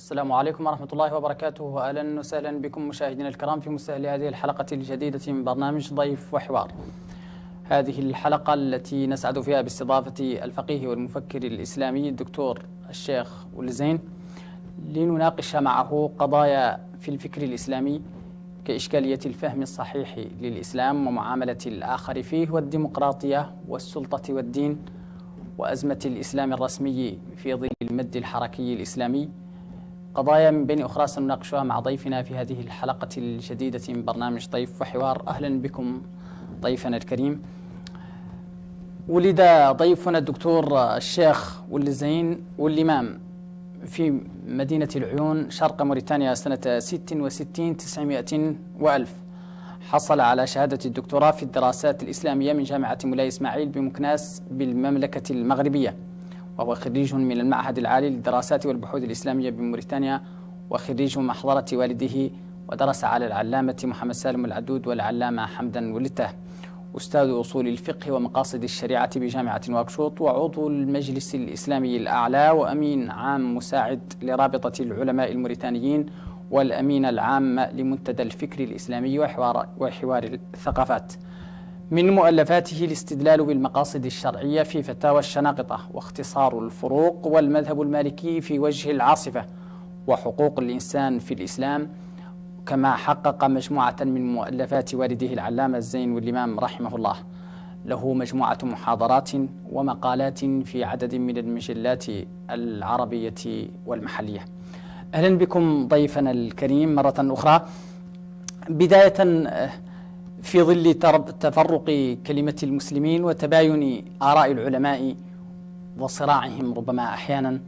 السلام عليكم ورحمة الله وبركاته، وأهلا وسهلا بكم مشاهدينا الكرام في مسهل هذه الحلقة الجديدة من برنامج ضيف وحوار. هذه الحلقة التي نسعد فيها باستضافة الفقيه والمفكر الإسلامي الدكتور الشيخ ولزين لنناقش معه قضايا في الفكر الإسلامي كإشكالية الفهم الصحيح للإسلام ومعاملة الآخر فيه، والديمقراطية والسلطة والدين، وأزمة الإسلام الرسمي في ظل المد الحركي الإسلامي. قضايا من بين أخرى سنناقشها مع ضيفنا في هذه الحلقة الجديدة من برنامج ضيف وحوار. أهلا بكم ضيفنا الكريم. ولد ضيفنا الدكتور الشيخ ولزين والإمام في مدينة العيون شرق موريتانيا سنة 66 900 وألف. حصل على شهادة الدكتوراه في الدراسات الإسلامية من جامعة مولاي إسماعيل بمكناس بالمملكة المغربية، وهو خريج من المعهد العالي للدراسات والبحوث الإسلامية بموريتانيا، وخريج محضرة والده، ودرس على العلامة محمد سالم العدود والعلامة حمدا ولته. أستاذ أصول الفقه ومقاصد الشريعة بجامعة نواكشوط، وعضو المجلس الإسلامي الأعلى، وأمين عام مساعد لرابطة العلماء الموريتانيين، والأمين العام لمنتدى الفكر الإسلامي وحوار الثقافات. من مؤلفاته الاستدلال بالمقاصد الشرعية في فتاوى الشناقطة، واختصار الفروق، والمذهب المالكي في وجه العاصفة، وحقوق الإنسان في الإسلام. كما حقق مجموعة من مؤلفات والده العلامة الزين والإمام رحمه الله. له مجموعة محاضرات ومقالات في عدد من المجلات العربية والمحلية. أهلا بكم ضيفنا الكريم مرة أخرى. بداية، في ظل تفرق كلمة المسلمين وتباين آراء العلماء وصراعهم ربما أحيانا،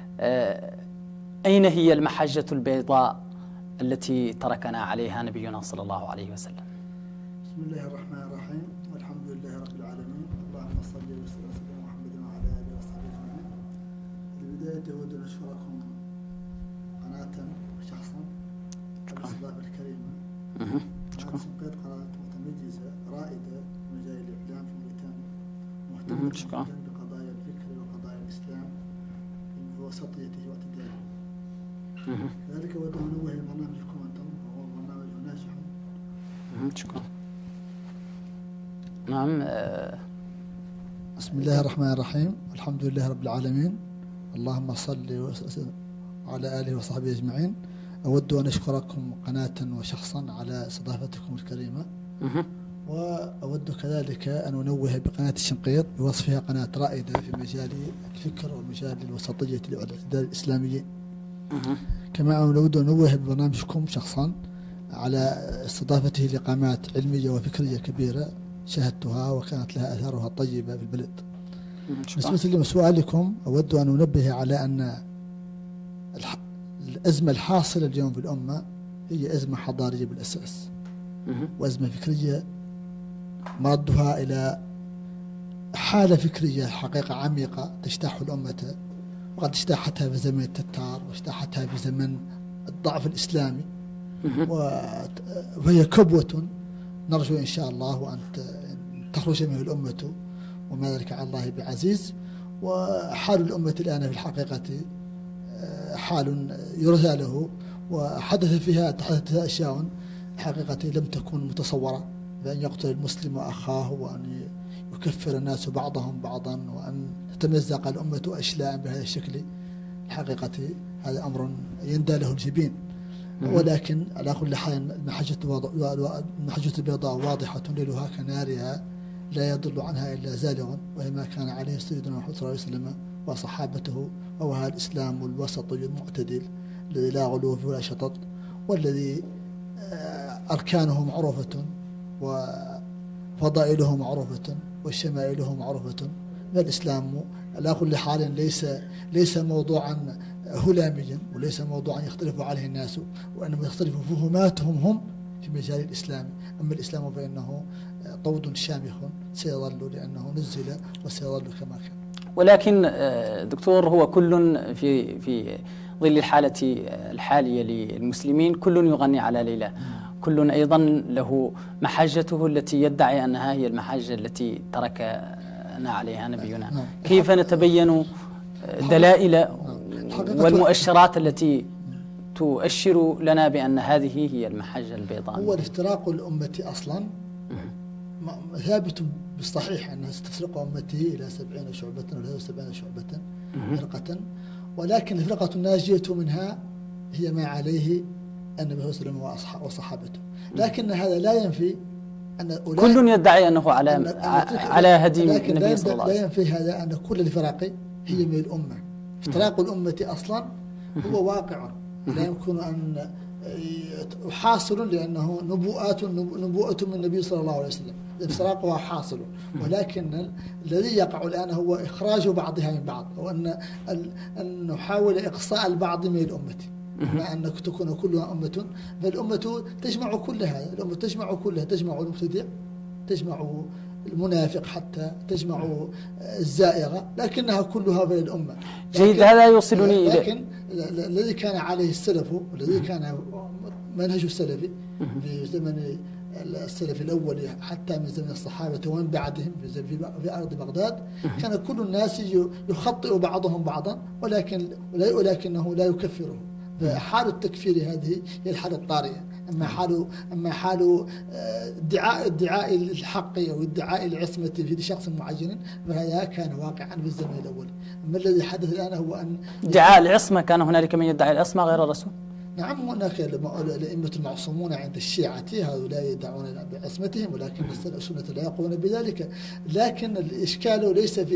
أين هي المحجة البيضاء التي تركنا عليها نبينا صلى الله عليه وسلم؟ بسم الله الرحمن الرحيم، والحمد لله رب العالمين، اللهم صل وسلم على محمد وعلى آله وصحبه أجمعين. البداية أود أن أشكركم قناة وشخصا على الاستضافة الكريمة. قناة شنقيط قناة متميزة رائدة في مجال الإعلام في موريتانيا، مهتمة بقضايا الفكر وقضايا الإسلام بوسطيته واعتداله. ذلك أود أن أنوه برنامجكم أنتم، وهو برنامج ناجح. شكرا. نعم. بسم الله الرحمن الرحيم، الحمد لله رب العالمين، اللهم صل وسلم على آله وصحبه أجمعين. أود أن أشكركم قناة وشخصا على استضافتكم الكريمة، وأود كذلك أن أنوه بقناة الشنقيط بوصفها قناة رائدة في مجال الفكر ومجال الوسطية والاعتدال الإسلامي. كما أود أن أنوه ببرنامجكم شخصا على استضافته لقامات علمية وفكرية كبيرة شاهدتها وكانت لها أثارها الطيبة في البلد. بالنسبة لسؤالكم، أود أن أنبه على أن الأزمة الحاصلة اليوم في الأمة هي أزمة حضارية بالأساس، وأزمة فكرية مردها إلى حالة فكرية حقيقة عميقة تجتاح الأمة، وقد اجتاحتها في زمن التتار، واجتاحتها في زمن الضعف الإسلامي، وهي كبوة نرجو إن شاء الله أن تخرج منه الأمة، وما ذلك على الله بعزيز. وحال الأمة الآن في الحقيقة حال يرثى له، وحدث فيها أشياء حقيقة لم تكن متصورة، بأن يقتل المسلم أخاه، وأن يكفر الناس بعضهم بعضا، وأن تتمزق الأمة أشلاء بهذا الشكل. الحقيقة هذا أمر يندى له الجبين، ولكن على كل حال المحجة البيضاء واضحة ليلها كنارها، لا يضل عنها إلا زالغ، وهي ما كان عليه سيدنا محمد صلى الله عليه وسلم وصحابته، وهو الإسلام الوسط المعتدل الذي لا غلو فيه ولا شطط، والذي أركانه معروفة وفضائله معروفة وشمائله معروفة. الإسلام على كل حال ليس موضوعا هلاميا، وليس موضوعا يختلف عليه الناس، وإنما يختلف فهماتهم هم في مجال الإسلام. أما الإسلام فإنه طود شامخ سيظل، لأنه نزل وسيظل كما كان. ولكن دكتور، هو كل في ظل الحالة الحالية للمسلمين كل يغني على ليلى، كل أيضا له محجته التي يدعي أنها هي المحجة التي تركنا عليها نبينا. كيف نتبين دلائل والمؤشرات التي تؤشر لنا بأن هذه هي المحجة البيضاء؟ هو الافتراق الأمة أصلا ثابت بالصحيح أنها ستفرق أمته إلى 70 شعبة ولا 70 شعبة فرقة، ولكن الفرقة الناجية منها هي ما عليه النبي صلى الله عليه وسلم وصحابته. لكن هذا لا ينفي أن كل يدعي أنه على هدي النبي صلى الله عليه وسلم. لا ينفي هذا أن كل الفرق هي من الأمة. افتراق الأمة أصلا هو واقع لا يمكن أن حاصل، لأنه نبوءة من النبي صلى الله عليه وسلم، افتراقها حاصل، ولكن الذي يقع الآن هو إخراج بعضها من بعض، وأن نحاول إقصاء البعض من الأمة، مع أن تكون كلها أمة، فالأمة تجمع كل هذا، الأمة تجمع كلها، تجمع المبتدع، تجمع المنافق، حتى تجمع الزائغة، لكنها كلها بين الأمة. جيد، هذا يوصلني إلى لكن الذي كان عليه السلف، والذي كان منهج السلفي في زمن السلف الأول حتى من زمن الصحابة ومن بعدهم في أرض بغداد، كان كل الناس يخطئ بعضهم بعضا، ولكنه لا يكفرهم. فحال التكفير هذه هي الحالة الطارئة. أما حال ادعاء الحق أو ادعاء العصمة في شخص معين، فهذا كان واقعا في الزمن الأول. أما الذي حدث الآن هو أن ادعاء العصمة، كان هنالك من يدعي العصمة غير الرسول؟ نعم، هناك الأئمة المعصومون عند الشيعة هؤلاء يدعون بعصمتهم، ولكن السنة لا يقولون بذلك. لكن الإشكال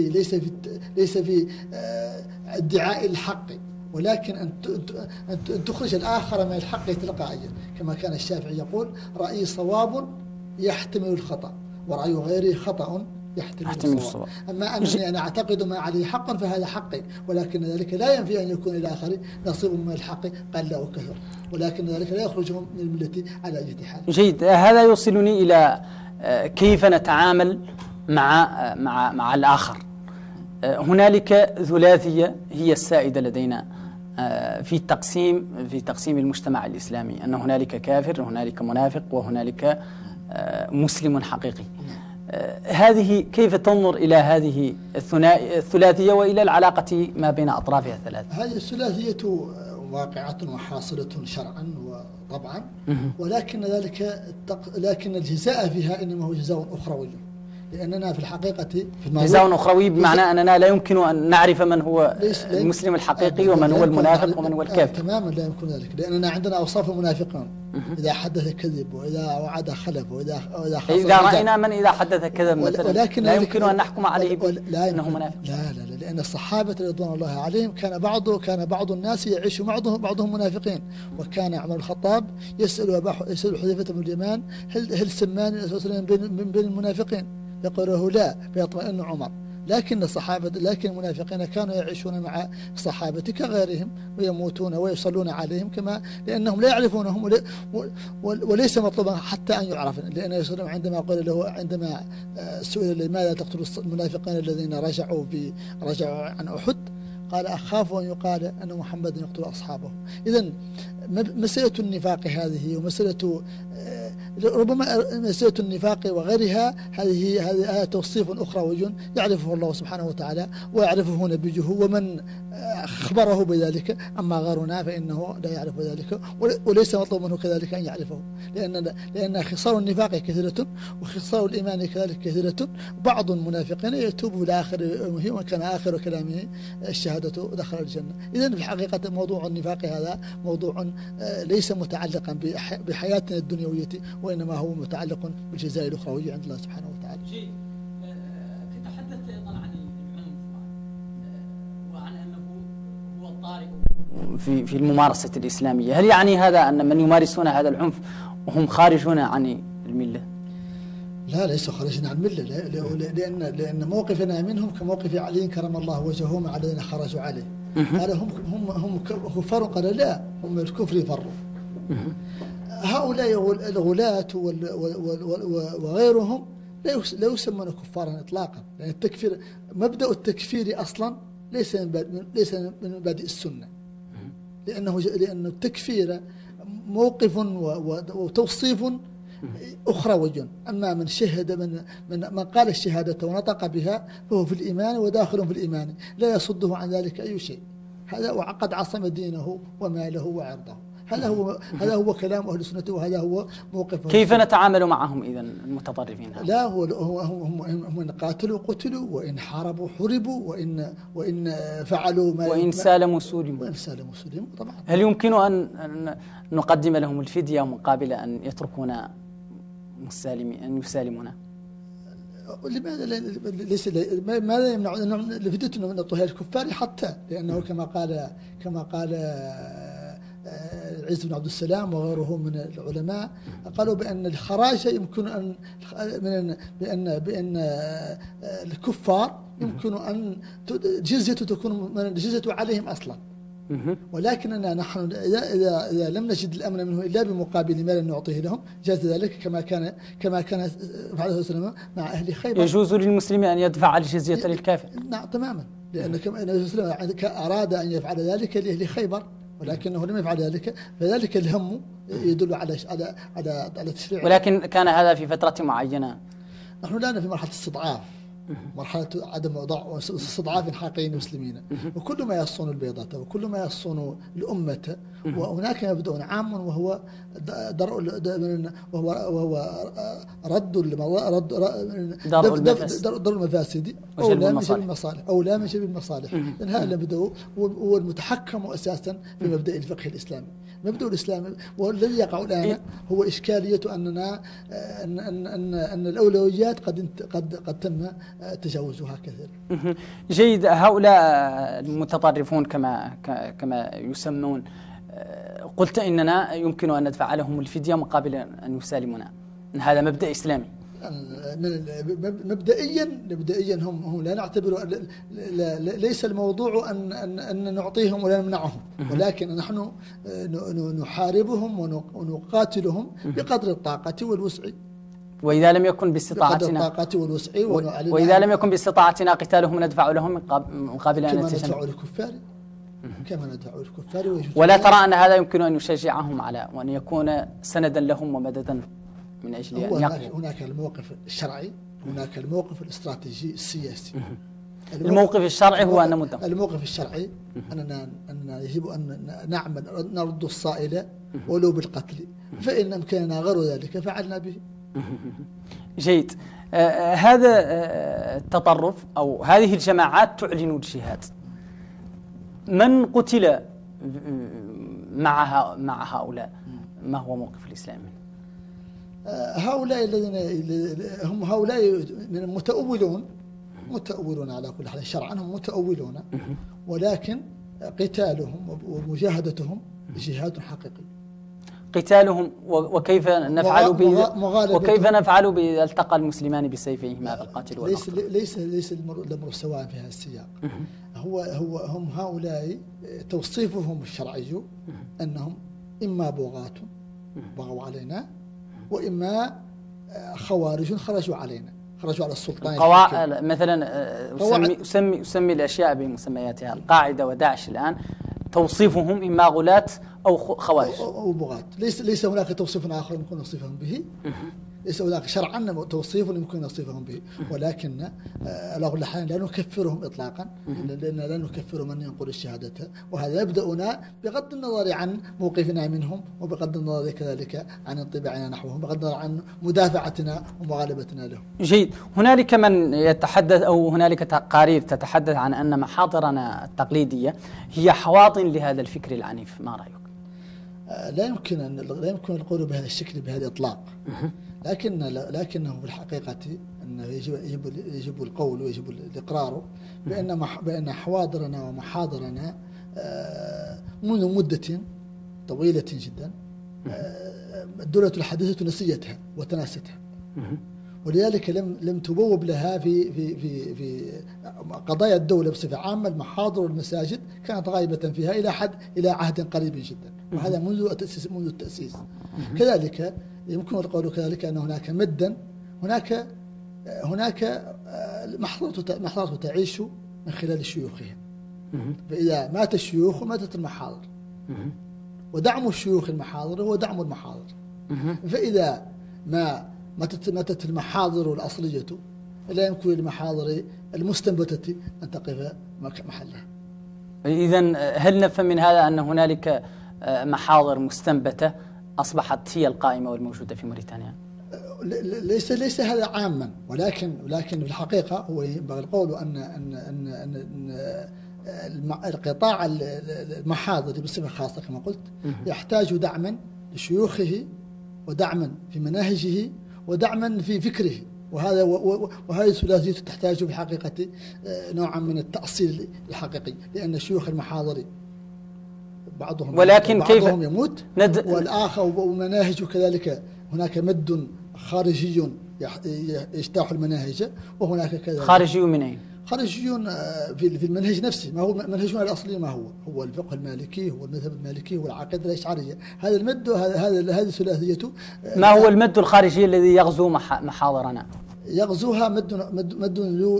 ليس في ادعاء الحق، ولكن أن تخرج الآخر من الحق تلقائيا، كما كان الشافعي يقول: رأيي صواب يحتمل الخطأ، ورأي غيري خطأ يحتمل الصواب. أما أنني أنا أعتقد ما عليه حقا فهذا حقي، ولكن ذلك لا ينفي أن يكون للآخر نصيب من الحق قل أو كثر، ولكن ذلك لا يخرجهم من الملة على أي حال. جيد، هذا يوصلني إلى كيف نتعامل مع الآخر. هنالك ثلاثية هي السائدة لدينا في تقسيم المجتمع الإسلامي، أن هنالك كافر، وهنالك منافق، وهنالك مسلم حقيقي. هذه كيف تنظر إلى هذه الثلاثية وإلى العلاقة ما بين أطرافها الثلاثة؟ هذه الثلاثية واقعة وحاصلة شرعا وطبعا، لكن الجزاء فيها إنما هو جزاء أخروي، لأننا في الحقيقة جزاء أخروي، بمعنى أننا لا يمكن أن نعرف من هو المسلم الحقيقي ومن هو المنافق ومن هو الكافر. تماما لا يمكن ذلك، لأننا عندنا أوصاف المنافقين: إذا حدث كذب، وإذا وعد خلف، وإذا إذا رأينا من إذا حدث كذب مثلا لا يمكن أن نحكم عليه بأنه منافق. لا، لأن الصحابة رضوان الله عليهم كان بعض الناس يعيش بعضهم منافقين، وكان عمر الخطاب يسأل حذيفة بن اليمان: هل سمان الرسول صلى الله عليه وسلم من بين المنافقين؟ يقول له لا، فيطمئن عمر. لكن المنافقين كانوا يعيشون مع الصحابة كغيرهم، ويموتون ويصلون عليهم كما، لأنهم لا يعرفونهم، وليس مطلوبا حتى أن يعرف. لأن الرسول عندما سئل: لماذا تقتل المنافقين الذين رجعوا عن أحد؟ قال: أخاف أن يقال أن محمد يقتل أصحابه. إذن مسألة النفاق هذه، ومسألة ربما مسألة النفاق وغيرها، هذه توصيف أخروي يعرفه الله سبحانه وتعالى ويعرفه نبيه ومن أخبره بذلك. أما غيرنا فإنه لا يعرف ذلك، وليس مطلوب منه كذلك أن يعرفه، لأن خصال النفاق كثيرة وخصال الإيمان كذلك كثيرة. بعض المنافقين يتوب في الآخر وكان آخر كلامه الشهادة دخل الجنة. إذن في الحقيقة موضوع النفاق هذا موضوع ليس متعلقا بحياتنا الدنيوية، وإنما هو متعلق بالجزاء الأخروي عند الله سبحانه وتعالى. تتحدث أيضا عن العنف وعن أنه هو الطارئ في الممارسة الإسلامية. هل يعني هذا أن من يمارسون هذا العنف وهم خارجون عن الملة؟ لا، ليسوا خارجين عن الملة، لأن موقفنا منهم كموقف علي كرم الله وجهه مع الذين خرجوا عليه. قال هم كفار، قال لا، هم الكفر فروا. هؤلاء الغلاة وغيرهم لا يسمون كفارا إطلاقا، لأن التكفير، مبدأ التكفير أصلا ليس من مبادئ السنة، لأن التكفير موقف وتوصيف أخروي. أما من شهد من قال الشهادة ونطق بها فهو في الإيمان وداخل في الإيمان، لا يصده عن ذلك أي شيء. هذا وقد عصم دينه وماله وعرضه. هذا هو كلام أهل السنة، وهذا هو موقف. كيف نتعامل معهم إذا المتطرفين؟ لا، هم قاتلوا قتلوا، وإن حاربوا حربوا، وإن فعلوا ما، وإن سالموا سلموا. وإن سالموا سلموا طبعا. هل يمكن أن نقدم لهم الفدية مقابل أن يتركونا مسالمين، أن يسالمونا؟ لماذا ليس ماذا يمنع الفدية من نعطيها الكفار؟ حتى لأنه كما قال عز بن عبد السلام وغيره من العلماء، قالوا بأن الخراج يمكن بأن الكفار يمكن أن الجزية تكون من الجزية عليهم أصلا، ولكننا نحن إذا لم نجد الأمن منه إلا بمقابل مال نعطيه لهم جاز ذلك، كما كان فعله وسلم مع أهل خيبر. يجوز للمسلم أن يدفع الجزية للكافر؟ نعم تماما، لأن كما أراد أن يفعل ذلك لأهل خيبر، ولكنه لم يفعل ذلك، فذلك الهم يدل على تشريع. ولكن كان هذا في فترة معينة. نحن الآن في مرحلة استضعاف، مرحلة عدم استضعاف حقيقي المسلمين، وكل ما يصون البيضة وكل ما يصون الأمة، وهناك مبدأ عام وهو رد المفاسد أو لا من شبه المصالح. لأن هذا المبدأ هو المتحكم أساسا في مبدأ الفقه الإسلامي. مبدأ الإسلام والذي يقع الآن هو إشكالية أن الأولويات قد تم تجاوزها كثيرا. جيد. هؤلاء المتطرفون كما يسمون، قلت إننا يمكن أن ندفع لهم الفدية مقابل أن يسالمونا، هذا مبدأ إسلامي. مبدئيا هم لا نعتبر، ليس الموضوع أن نعطيهم ولا نمنعهم، ولكن نحن نحاربهم ونقاتلهم بقدر الطاقة والوسع. وإذا لم يكن باستطاعتنا وإذا لم يكن باستطاعتنا قتالهم ندفع لهم مقابل أن نتجنب كما ندفع الكفار. ولا ترى أن هذا يمكن أن يشجعهم على وأن يكون سندا لهم ومددا من أجل أن يقوموا؟ هناك الموقف الشرعي، هناك الموقف الاستراتيجي السياسي. الموقف الشرعي هو أن نمدهم. الموقف الشرعي أننا يجب أن نعمل نرد الصائل ولو بالقتل، فإن أمكننا غير ذلك فعلنا به. جيد. هذا التطرف أو هذه الجماعات تعلن الجهاد. من قتل مع هؤلاء؟ ما هو موقف الإسلام؟ هؤلاء الذين هم هؤلاء من متأولون على كل حال، شرعا هم متأولون، ولكن قتالهم ومجاهدتهم جهاد حقيقي. قتالهم وكيف نفعل بإذا التقى المسلمان بسيفيهما فالقاتل والمقتول؟ ليس الأمر سواء في هذا السياق. هم هؤلاء توصيفهم الشرعي أنهم إما بغاة بغوا علينا، وإما خوارج خرجوا علينا، خرجوا على السلطان. مثلا أسمي الأشياء بمسمياتها. القاعدة وداعش الآن توصيفهم إما غلاة أو خوارج أو بغاة. ليس هناك توصيف آخر يمكن نصفهم به، ليس هناك شرعا توصيف يمكن نصفهم به، ولكن على كل حال لا نكفرهم إطلاقا، لأن لا نكفر من ينقل الشهادة، وهذا يبدأنا بغض النظر عن موقفنا منهم، وبغض النظر كذلك عن انطباعنا نحوهم، بغض النظر عن مدافعتنا ومغالبتنا لهم. جيد. هنالك من يتحدث أو هنالك تقارير تتحدث عن أن محاضرنا التقليدية هي حواطن لهذا الفكر العنيف، ما رأيك؟ لا يمكن القول بهذا الشكل بهذا الإطلاق، لكنه في الحقيقة أنه يجب القول ويجب الإقرار بأن حواضرنا ومحاضرنا منذ مدة طويلة جدا الدولة الحديثة نسيتها وتناستها، ولذلك لم تبوب لها في قضايا الدولة بصفة عامة. المحاضر والمساجد كانت غائبة فيها إلى عهد قريب جدا، وهذا منذ التأسيس. كذلك يمكن القول كذلك أن هناك مدا، هناك محاضرة تعيش من خلال شيوخها، فإذا مات الشيوخ ماتت المحاضر، ودعم الشيوخ المحاضر هو دعم المحاضر. فإذا ماتت المحاضر الأصلية لا يمكن للمحاضر المستنبتة أن تقف محلها. إذن هل نفهم من هذا أن هنالك محاضر مستنبتة أصبحت هي القائمة والموجودة في موريتانيا؟ ليس هذا عاما، ولكن في الحقيقة هو ينبغي القول أن القطاع المحاضري بصفة خاصة كما قلت يحتاج دعما لشيوخه، ودعما في مناهجه، ودعما في فكره، وهذه الثلاثية تحتاج في حقيقة نوعا من التأصيل الحقيقي، لأن الشيوخ المحاضري بعضهم يموت والآخر، ومناهج كذلك هناك مد خارجي يجتاح المناهج، وهناك كذلك خارجي من أين؟ خارجيون في المنهج نفسه. ما هو منهجنا الأصلي؟ ما هو الفقه المالكي، هو المذهب المالكي، هو العقيدة الأشعرية. هذا المد، هذه الثلاثية. ما هو المد الخارجي الذي يغزو محاضرنا؟ يغزوها مد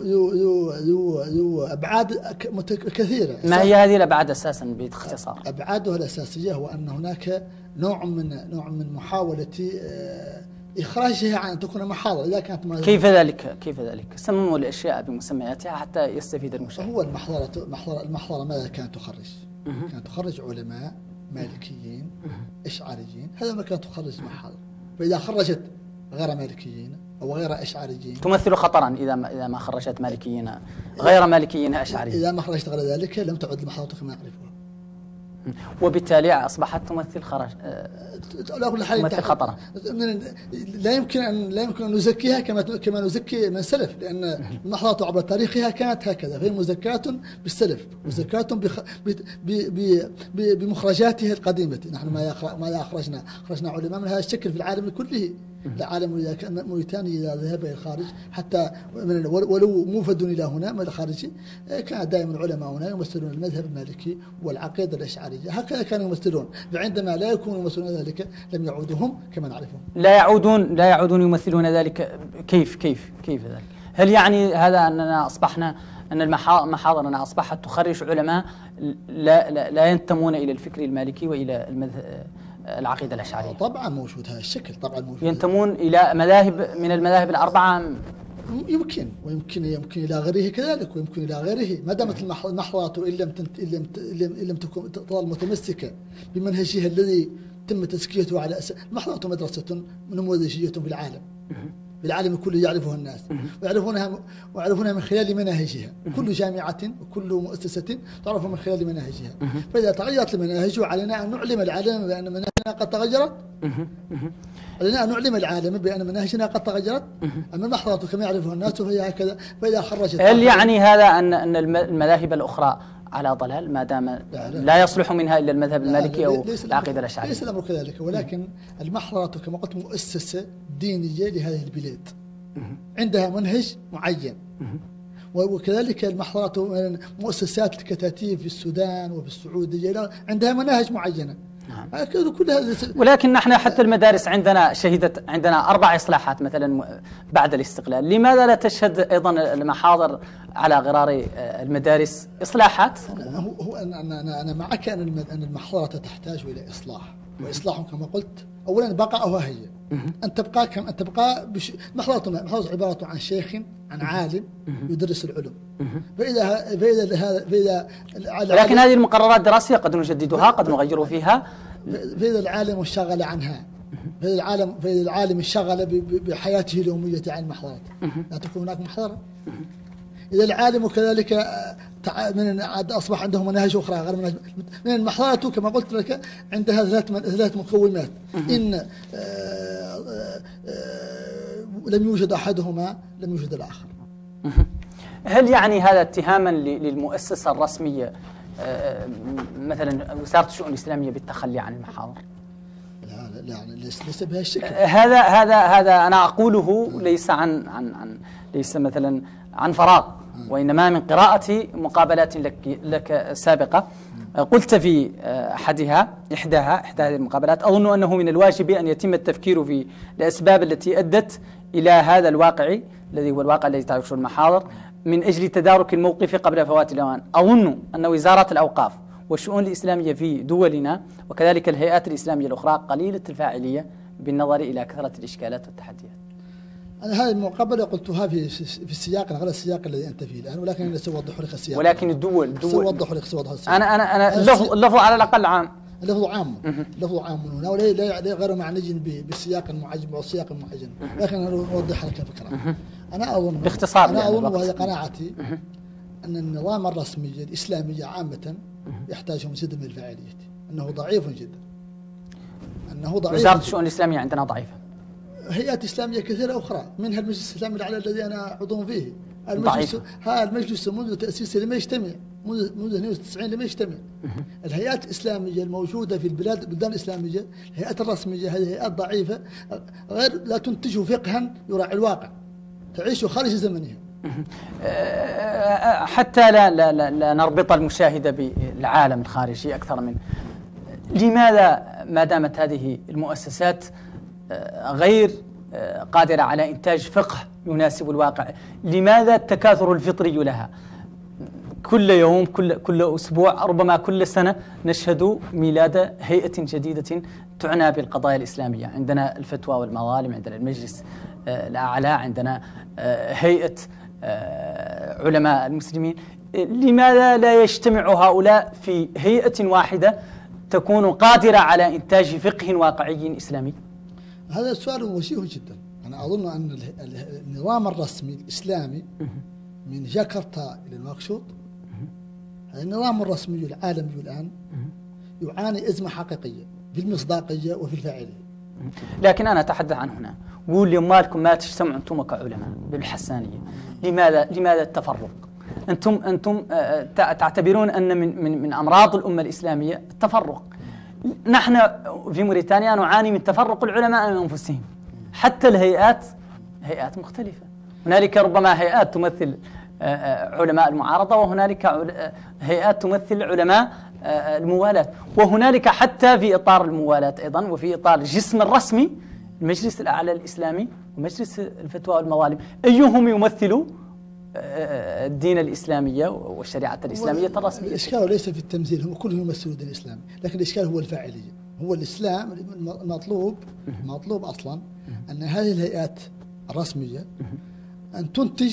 ذو أبعاد كثيرة. ما هي هذه الأبعاد أساسا باختصار؟ أبعادها الأساسية هو أن هناك نوع من محاولة إخراجها عن أن تكون محاضرة إذا كانت كيف ذلك؟ سموا الأشياء بمسمياتها حتى يستفيد المشاهد. هو المحضرة ماذا كانت تخرج؟ كانت تخرج علماء مالكيين أشعريين، هذا ما كانت تخرج محاضرة. فإذا خرجت غير مالكيين أو غير أشعريين تمثل خطرا إذا ما خرجت مالكيين غير مالكيين أشعريين. إذا ما خرجت غير ذلك لم تعد المحاضرة كما نعرفها، وبالتالي أصبحت تمثل خطرا. لا يمكن أن نزكيها كما نزكي من السلف، لأن المحاضرة عبر تاريخها كانت هكذا، فهي مزكاة بالسلف، مزكاة بمخرجاتها القديمة. نحن ما أخرجنا علماء من هذا الشكل في العالم كله. العالم موريتانيا إذا ذهب إلى الخارج حتى ولو موفد إلى هنا من الخارج، كان دائما العلماء هنا يمثلون المذهب المالكي والعقيدة الأشعرية، هكذا كانوا يمثلون. فعندما لا يكونوا يمثلون ذلك لم يعودوا هم كما نعرفهم. لا يعودون يمثلون ذلك. كيف ذلك؟ هل يعني هذا أننا أصبحنا أن محاضرنا أصبحت تخرج علماء لا ينتمون إلى الفكر المالكي وإلى العقيدة الأشعرية؟ طبعا موجود هذا الشكل، طبعا موجود. ينتمون إلى مذاهب من المذاهب الأربعة؟ يمكن إلى غيره كذلك، ويمكن إلى غيره، ما دامت المحاضرة إن لم تكن تظل متمسكة بمنهجها الذي تم تزكيته على أساس. المحاضرة مدرسة نموذجية في العالم كله يعرفها الناس، ويعرفونها من خلال مناهجها. كل جامعة وكل مؤسسة تعرف من خلال مناهجها. فإذا تغيرت المناهج علينا أن نعلم العالم بأن مناهجنا قد تغيرت. علينا أن نعلم العالم بأن مناهجنا قد تغيرت. أما المحاضرة كما يعرفها الناس فهي هكذا. فإذا خرجت، هل يعني هذا أن المذاهب الأخرى على ضلال ما دام لا يصلح منها إلا المذهب المالكي أو العقيدة الأشعرية؟ ليس الأمر كذلك، ولكن المحاضرة كما قلت مؤسسة دينية لهذه البلاد، عندها منهج معين. وكذلك المحاضرات مؤسسات الكتاتيب في السودان وفي السعودية عندها مناهج معينة. كل هذا. ولكن نحن حتى المدارس عندنا 4 إصلاحات مثلا بعد الاستقلال. لماذا لا تشهد أيضا المحاضر على غرار المدارس إصلاحات؟ هو أنا معك أن المحاضرة تحتاج إلى إصلاح، وإصلاح كما قلت أولا بقاؤها هي أن تبقى المحاضرة عبارة عن شيخ، عن عالم يدرس العلوم. فإذا لكن هذه المقررات الدراسية قد نجددها، قد نغير فيها. فإذا العالم انشغل عنها، فإذا العالم انشغل بحياته اليومية عن المحاضرات لا تكون هناك محاضرة. إذا العالم كذلك أصبح عنده مناهج أخرى غير مناهج من المحاضرة كما قلت لك، عندها 3 مقومات. إن لم يوجد أحدهما لم يوجد الآخر. هل يعني هذا اتهاما للمؤسسة الرسمية مثلا وزارة الشؤون الإسلامية بالتخلي عن المحاضر؟ لا ليس بهالشكل. هذا أنا أقوله ليس مثلا عن فراغ، وإنما من قراءة مقابلات لك سابقة. قلت في إحدى هذه المقابلات: أظن أنه من الواجب أن يتم التفكير في الأسباب التي أدت إلى هذا الواقع الذي هو الواقع الذي تعيشه المحاضر من أجل تدارك الموقف قبل فوات الأوان. أظن أن وزارة الأوقاف والشؤون الإسلامية في دولنا وكذلك الهيئات الإسلامية الأخرى قليلة الفاعلية بالنظر إلى كثرة الإشكالات والتحديات. أنا هذه المقابلة قلتها في السياق غير السياق الذي أنت فيه الآن، ولكن أنا سأوضح لك السياق. ولكن الدول سأوضح لك السياق. أنا اللفظ على الأقل عام. اللفظ عام، اللفظ عام هنا ولا غير معني بسياق معين أو سياق معين، لكن أنا أوضح لك الفكرة. أنا أظن باختصار، أنا أظن وهي قناعتي أن النظام الرسمي الإسلامي عامة يحتاج مزيد من الفاعلية، أنه ضعيف جدا، أنه ضعيف. وزارة الشؤون الإسلامية عندنا ضعيفة. هيئات إسلامية كثيرة أخرى منها المجلس الإسلامي الأعلى الذي أنا عضو فيه. المجلس منذ تأسيسه لم يجتمع، منذ 92 لم يجتمع. الهيئات الإسلامية الموجودة في البلدان الإسلامية، الهيئات الرسمية هذه هيئات ضعيفة، غير لا تنتج فقها يراعي الواقع، تعيش خارج زمنها. حتى لا نربط المشاهد بالعالم الخارجي أكثر من لماذا ما دامت هذه المؤسسات غير قادرة على إنتاج فقه يناسب الواقع، لماذا التكاثر الفطري لها؟ كل يوم، كل أسبوع، ربما كل سنة نشهد ميلاد هيئة جديدة تعنى بالقضايا الإسلامية. عندنا الفتوى والمظالم، عندنا المجلس الأعلى، عندنا هيئة علماء المسلمين. لماذا لا يجتمع هؤلاء في هيئة واحدة تكون قادرة على إنتاج فقه واقعي إسلامي؟ هذا سؤال وجيه جدا. أنا أظن أن النظام الرسمي الإسلامي من جاكرتا إلى نواكشوط، النظام الرسمي العالمي الآن يعاني أزمة حقيقية في المصداقية وفي الفاعلية. لكن أنا أتحدث عن هنا، قول لي مالكم ما تجتمعوا أنتم كعلماء بالحسانية؟ لماذا التفرق؟ أنتم تعتبرون أن من أمراض الأمة الإسلامية التفرق. نحن في موريتانيا نعاني من تفرق العلماء من أنفسهم. حتى الهيئات هيئات مختلفة، هنالك ربما هيئات تمثل علماء المعارضة، وهنالك هيئات تمثل علماء الموالاة، وهنالك حتى في إطار الموالاة أيضا وفي إطار الجسم الرسمي المجلس الأعلى الإسلامي ومجلس الفتوى والمظالم، أيهم يمثل الدين الإسلامية والشريعة الإسلامية الرسمية. الإشكال ليس في التمثيل، هم كلهم يمثلوا الدين الإسلامي، لكن الإشكال هو الفاعلية. هو الإسلام مطلوب أصلا أن هذه الهيئات الرسمية أن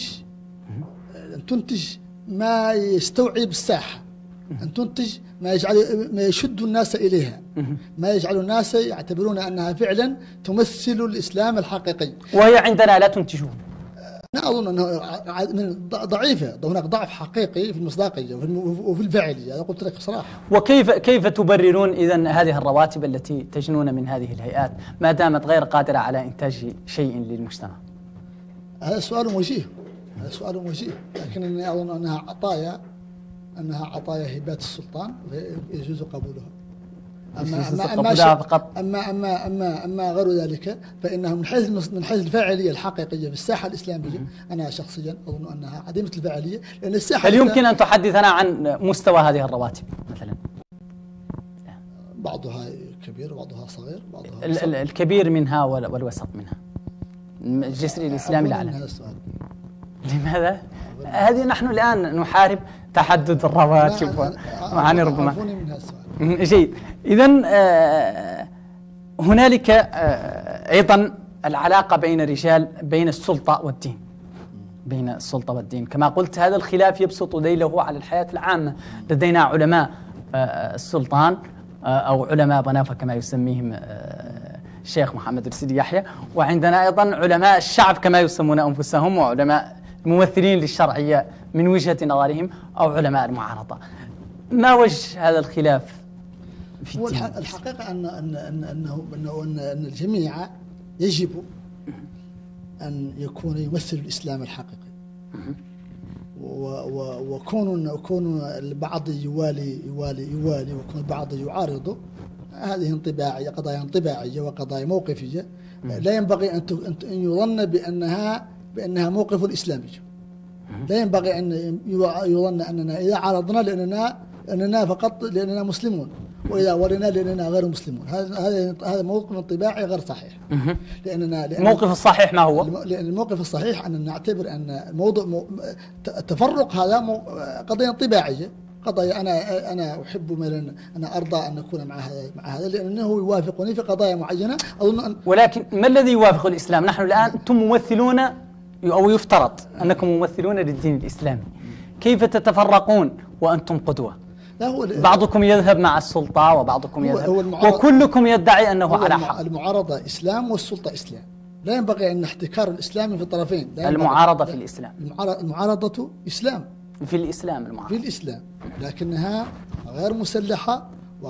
تنتج ما يستوعب الساحة، أن تنتج ما يشد الناس إليها، ما يجعل الناس يعتبرون أنها فعلا تمثل الإسلام الحقيقي، وهي عندنا لا تنتجه. أنا أظن أنه ضعيفة، هناك ضعف حقيقي في المصداقية وفي الفاعلية، هذا قلت لك بصراحة. وكيف تبررون إذن هذه الرواتب التي تجنون من هذه الهيئات ما دامت غير قادرة على إنتاج شيء للمجتمع؟ هذا سؤال وجيه، لكن أنا أظن أنها عطايا هبات السلطان يجوز قبولها. أما غير ذلك فإنها من حيث الفاعلية الحقيقية في الساحة الإسلامية، أنا شخصيا أظن أنها عديمة الفاعلية، لأن الساحة. هل يمكن أن تحدثنا عن مستوى هذه الرواتب مثلا؟ بعضها كبير وبعضها صغير، الكبير منها والوسط منها، الجسر الإسلامي الأعلى. لماذا؟ هذه نحن الآن نحارب تحدد الرواتب وعني ربما. جيد. إذن هنالك أيضا العلاقة بين السلطة والدين، كما قلت هذا الخلاف يبسط ذيله على الحياة العامة. لدينا علماء السلطان أو علماء ضنافة كما يسميهم الشيخ محمد السيدي يحيى، وعندنا أيضا علماء الشعب كما يسمون أنفسهم، وعلماء الممثلين للشرعية من وجهة نظرهم، أو علماء المعارضة. ما وجه هذا الخلاف في الدين؟ الحقيقة أن الجميع يجب أن يكون يمثل الإسلام الحقيقي، وكون البعض يوالي وكون البعض يعارضه، هذه قضايا انطباعية وقضايا موقفية، لا ينبغي أن يظن بأنها موقف إسلامي. لا ينبغي أن يظن أننا إذا عارضنا لأننا مسلمون، وإذا ولينا لأننا غير مسلمون. هذا موقف انطباعي غير صحيح. لأن الموقف الصحيح ما هو؟ لأن الموقف الصحيح أن نعتبر أن التفرق هذا قضية انطباعية، قضايا أنا أحب مثلا، أنا أرضى أن أكون مع هذا لأنه يوافقني في قضايا معينة أظن ولكن ما الذي يوافق الإسلام؟ نحن الآن أنتم ممثلون، أو يفترض أنكم ممثلون للدين الإسلامي، كيف تتفرقون وأنتم قدوة؟ بعضكم يذهب مع السلطة وبعضكم يذهب وكلكم يدعي أنه على حق. المعارضة إسلام والسلطة إسلام، لا ينبغي أن احتكار الإسلام في الطرفين. المعارضة في الإسلام، المعارضة إسلام في الإسلام، في الإسلام، لكنها غير مسلحة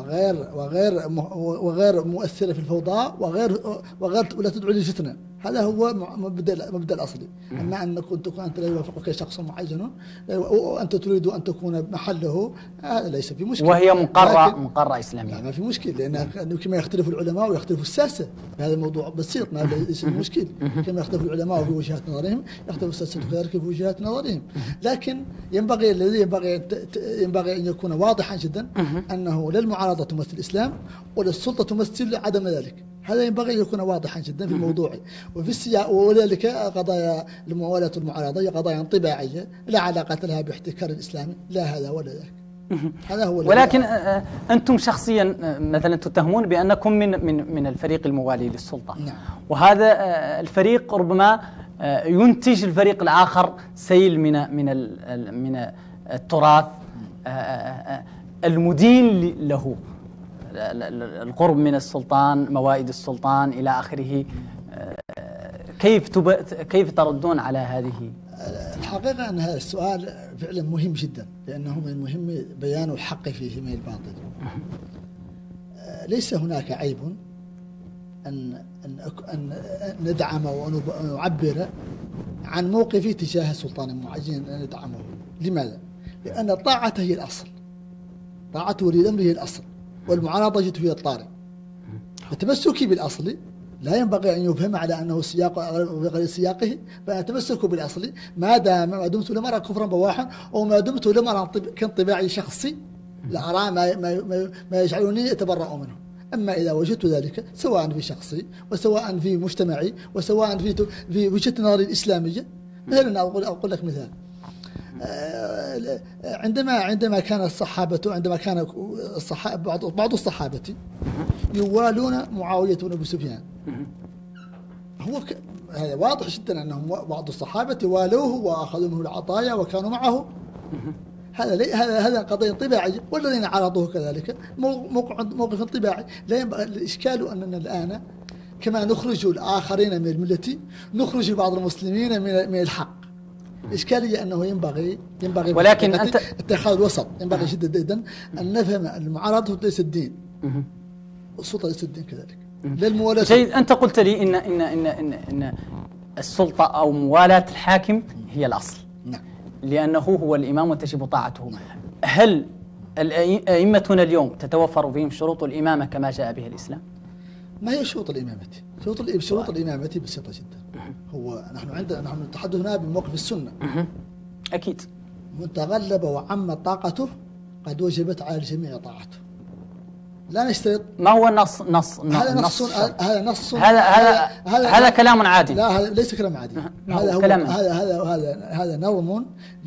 وغير مؤثرة في الفوضى وغير ولا تدعو للفتنة. هذا هو مبدأ الأصلي. أما أن تكون أنت لا يوافقك شخص معين وأنت تريد أن تكون محله، هذا ليس في مشكلة، وهي مقرة إسلامية. ما في مشكلة، لأن كما يختلف العلماء ويختلف الساسة، هذا الموضوع بسيط، ما ليس مشكل. كما يختلف العلماء في وجهات نظرهم يختلف الساسة كذلك في وجهات نظرهم. لكن ينبغي أن يكون واضحا جدا أنه لا المعارضة تمثل الإسلام ولا السلطة تمثل عدم ذلك. هذا ينبغي أن يكون واضحا جدا في الموضوع وفي السياق. وذلك قضايا الموالاة والمعارضة هي قضايا انطباعية لا علاقة لها باحتكار الإسلامي، لا هذا ولا ذاك. هذا هو. ولكن أنتم شخصيا مثلا تتهمون بأنكم من الفريق الموالي للسلطة. نعم. وهذا الفريق ربما ينتج الفريق الآخر سيل من التراث المدين له، القرب من السلطان، موائد السلطان إلى آخره. كيف تردون على هذه؟ الحقيقة أن هذا السؤال فعلا مهم جدا، لأنه من المهم بيان الحق فيه من الباطل. ليس هناك عيب أن ندعم ونعبر عن موقفي تجاه سلطان معين، أن ندعمه. لماذا؟ لأن الطاعة هي الأصل، طاعة ولي الأمر هي الأصل، والمعارضة هي الطارئ. التمسك بالأصل لا ينبغي أن يفهم على أنه سياق غير سياقه، فأتمسك بالأصل ما دمت لم أرى كفرا بواحا، أو ما دمت لم أرى كانطباعي شخصي لا أرى ما يجعلني أتبرأ منه. أما إذا وجدت ذلك سواء في شخصي وسواء في مجتمعي وسواء في وجهة نظري الإسلامية. مثلا أقول لك مثال، عندما كان الصحابة بعض الصحابة يوالون معاوية بن أبي سفيان، هذا واضح جدا أنهم بعض الصحابة والوه وأخذوا منه العطايا وكانوا معه. هذا قضية انطباعية، والذين عارضوه كذلك موقف انطباعي. لا ينبغي. الإشكال أننا الآن كما نخرج الآخرين من الملة نخرج بعض المسلمين من الحق. الإشكالية أنه ينبغي ولكن أنت اتخاذ الوسط. ينبغي جدا أن نفهم المعارضة ليس الدين، السلطة ليس الدين كذلك. جيد. أنت قلت لي إن السلطة أو موالاة الحاكم هي الأصل. نعم. لأنه هو الإمام وتجب طاعته. هل أئمتنا اليوم تتوفر فيهم شروط الإمامة كما جاء به الإسلام؟ ما هي شروط الإمامة؟ شروط الإمامة بسيطة جدا. هو نحن نتحدث هنا بموقف السنة. أكيد. من تغلب وعم طاقته قد وجبت على الجميع طاعته. لا نشترط. ما هو النص؟ هذا كلام عادي. لا، هذا ليس كلام عادي. هذا نظم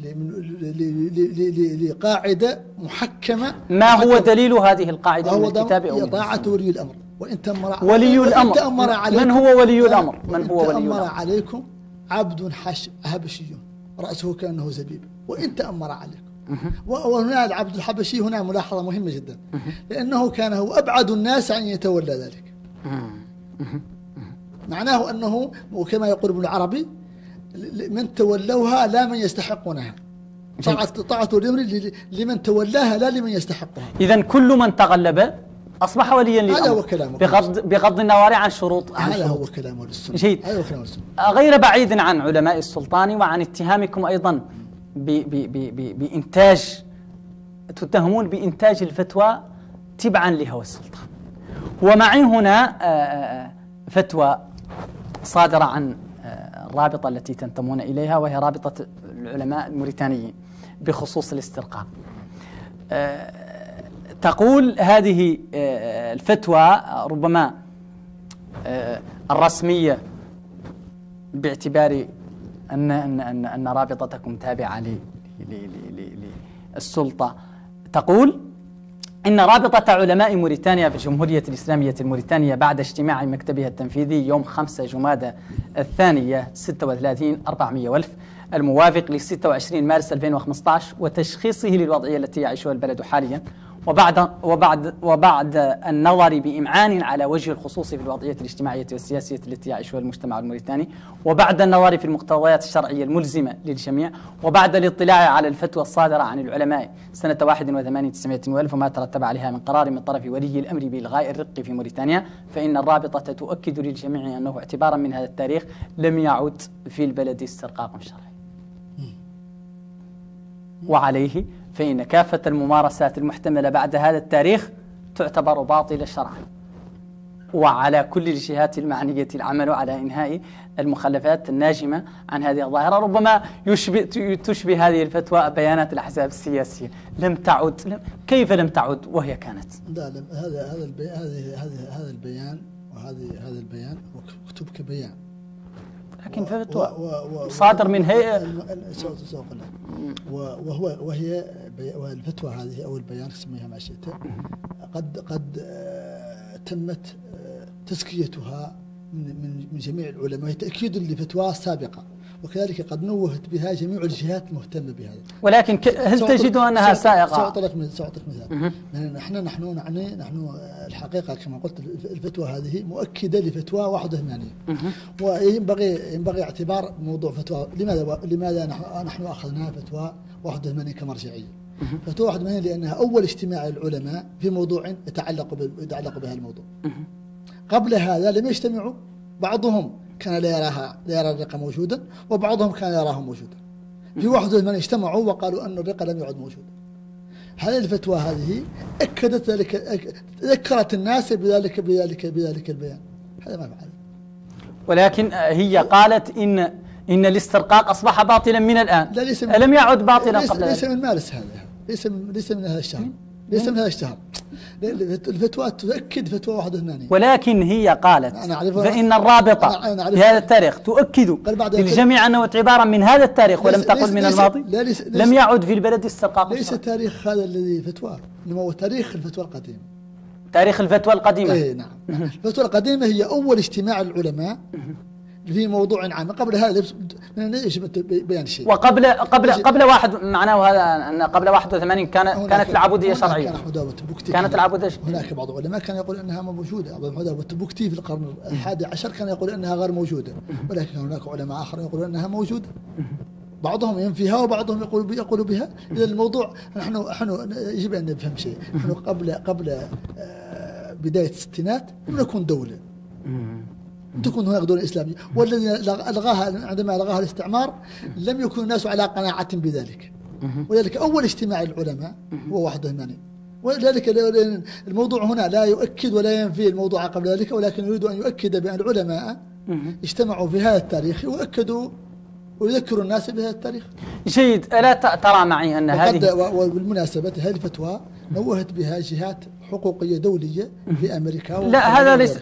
لقاعدة محكمة. ما هو دليل هذه القاعدة من الكتاب أو من طاعة ولي الأمر. وإن تأمر ولي الأمر. من هو ولي الأمر؟ تأمر عليكم عبد حبشي رأسه كأنه زبيب، وإن تأمر عليكم. وهنا العبد الحبشي هنا ملاحظة مهمة جدا، لأنه كان هو أبعد الناس عن يتولى ذلك. معناه أنه وكما يقول ابن العربي من تولوها لا من يستحقونها. طاعة الأمر لمن تولاها لا لمن يستحقها. إذن كل من تغلب أصبح وليا للأمر. هذا هو كلامه بغض النظر عن شروط. هذا هو كلامه للسنة. جيد. هذا هو كلامه للسنة. غير بعيد عن علماء السلطان وعن اتهامكم أيضا بإنتاج، تتهمون بإنتاج الفتوى تبعا لهوى السلطان. ومعي هنا فتوى صادرة عن الرابطة التي تنتمون إليها، وهي رابطة العلماء الموريتانيين بخصوص الاسترقاق. تقول هذه الفتوى ربما الرسمية، باعتبار أن رابطتكم تابعة للسلطة، تقول إن رابطة علماء موريتانيا في الجمهورية الإسلامية الموريتانية بعد اجتماع مكتبها التنفيذي يوم 5 جمادى الثانية 36 400 والف الموافق ل 26 مارس 2015 وتشخيصه للوضعية التي يعيشها البلد حاليا، وبعد النظر بإمعان على وجه الخصوص في الوضعية الاجتماعية والسياسية التي يعيشها المجتمع الموريتاني، وبعد النظر في المقتضيات الشرعية الملزمة للجميع، وبعد الاطلاع على الفتوى الصادرة عن العلماء سنة 81 وما ترتب عليها من قرار من طرف ولي الأمر بإلغاء الرق في موريتانيا، فإن الرابطة تؤكد للجميع أنه اعتبارا من هذا التاريخ لم يعد في البلد استرقاق شرعي. وعليه فإن كافة الممارسات المحتملة بعد هذا التاريخ تعتبر باطلة شرعا، وعلى كل الجهات المعنية العمل على إنهاء المخلفات الناجمة عن هذه الظاهرة. ربما تشبه هذه الفتوى بيانات الأحزاب السياسية، لم تعد. كيف لم تعد وهي كانت؟ لا، هذا البيان هذا البيان مكتوب كبيان، لكن فتوى صادر من هيئة وهي الفتوى هذه أو البيان سميها ما شئت، قد تمت تزكيتها من جميع العلماء تأكيد لفتوى سابقة، وكذلك قد نوهت بها جميع الجهات المهتمة بهذا. ولكن هل تجد أنها سائغة؟ سأعطيك مثال. نحن الحقيقة كما قلت الفتوى هذه مؤكدة لفتوى 81، وينبغي اعتبار موضوع فتوى. لماذا نحن أخذنا فتوى 81 كمرجعية؟ فتوى 81 لأنها أول اجتماع العلماء في موضوع يتعلق بهذا الموضوع. قبل هذا لم يجتمعوا، بعضهم كان لا يرى الرقة موجودا، وبعضهم كان يراه موجودا. في 81 اجتمعوا وقالوا أن الرقة لم يعد موجودا. هذه الفتوى هذه أكدت ذلك، ذكرت الناس بذلك البيان. هذا ما فعل. ولكن هي قالت إن الاسترقاق أصبح باطلا من الآن، لم يعد باطلا قبل ذلك. ليس من مارس هذا، ليس من هذا الشهر، ليس من هذا الشهر. الفتوى تؤكد فتوى 81، ولكن هي قالت فإن الرابطة في هذا التاريخ تؤكد للجميع أنه اعتبارا من هذا التاريخ ولم تقل من الماضي لم يعد في البلد استرقاق. ليس تاريخ هذا الذي فتوى، إنما هو تاريخ الفتوى القديمة. تاريخ الفتوى القديمة. إيه نعم. الفتوى القديمة هي أول اجتماع العلماء في موضوع عام. قبل هذا بيان شيء. قبل واحد، معناه هذا أن قبل 81 كانت العبودية شرعية. كانت العبودية. هناك بعض العلماء كان يقول أنها موجودة. أبو حدوة التبوكتي في القرن 11 كان يقول أنها غير موجودة، ولكن هناك علماء آخرين يقولون أنها موجودة. بعضهم ينفيها وبعضهم يقول بها. إذا الموضوع نحن يجب أن نفهم شيء. نحن قبل بداية الستينات لم نكن دولة، تكون هناك دولة إسلامية، والذي ألغاها عندما ألغاها الاستعمار لم يكن الناس على قناعة بذلك، ولذلك أول اجتماع العلماء هو 81. ولذلك الموضوع هنا لا يؤكد ولا ينفي الموضوع قبل ذلك، ولكن يريد أن يؤكد بأن العلماء اجتمعوا في هذا التاريخ وأكدوا ويذكروا الناس بهذا التاريخ. جيد. ألا ترى معي أن هذه وبالمناسبة هذه الفتوى نوهت بها جهات حقوقية دولية في أمريكا. لا،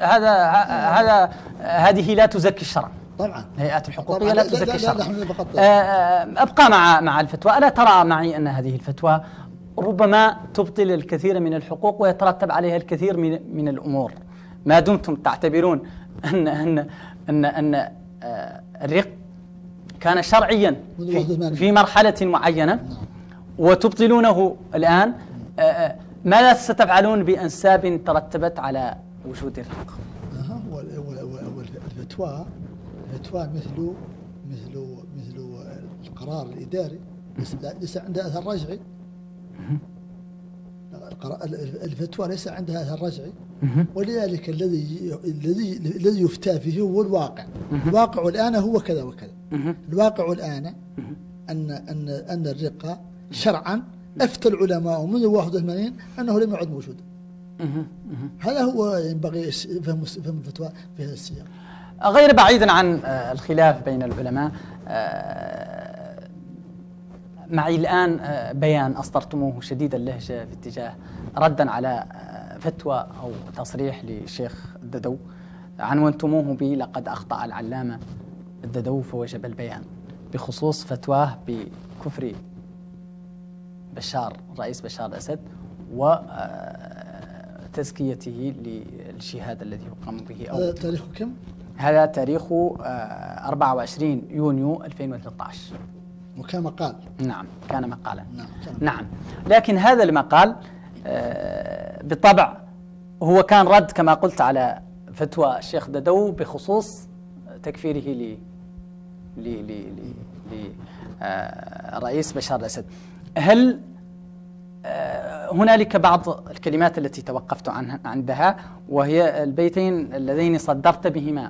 هذه لا تزكي الشرع. طبعا الهيئات الحقوقية لا تزكي الشرع. أبقى مع الفتوى. ألا ترى معي أن هذه الفتوى ربما تبطل الكثير من الحقوق ويترتب عليها الكثير من الأمور، ما دمتم تعتبرون أن الرق كان شرعيا في مرحلة معينة وتبطلونه الآن؟ ماذا ستفعلون بأنساب ترتبت على وجود الرق؟ الفتوى مثل القرار الإداري ليس عندها أثر رجعي. الفتوى ليس عندها أثر رجعي، ولذلك الذي يفتى فيه هو الواقع. الواقع الآن هو كذا وكذا. الواقع الآن أن الرق شرعا أفتى العلماء منذ 81 أنه لم يعد موجودا. هذا هو ينبغي فهم الفتوى في هذا السياق. غير بعيدا عن الخلاف بين العلماء، معي الآن بيان أصدرتموه شديد اللهجة في اتجاه ردا على فتوى أو تصريح للشيخ الددو عنونتموه به لقد أخطأ العلامة الددو فوجب البيان، بخصوص فتواه بكفر الرئيس بشار الأسد وتزكيته للجهاد الذي يقام به. هذا تاريخ كم؟ هذا تاريخه 24 يونيو 2013. وكان مقال. نعم كان مقالا. نعم. نعم. لكن هذا المقال بالطبع هو كان رد كما قلت على فتوى الشيخ ددو بخصوص تكفيره لرئيس بشار الأسد. هل هنالك بعض الكلمات التي توقفت عندها، وهي البيتين اللذين صدرت بهما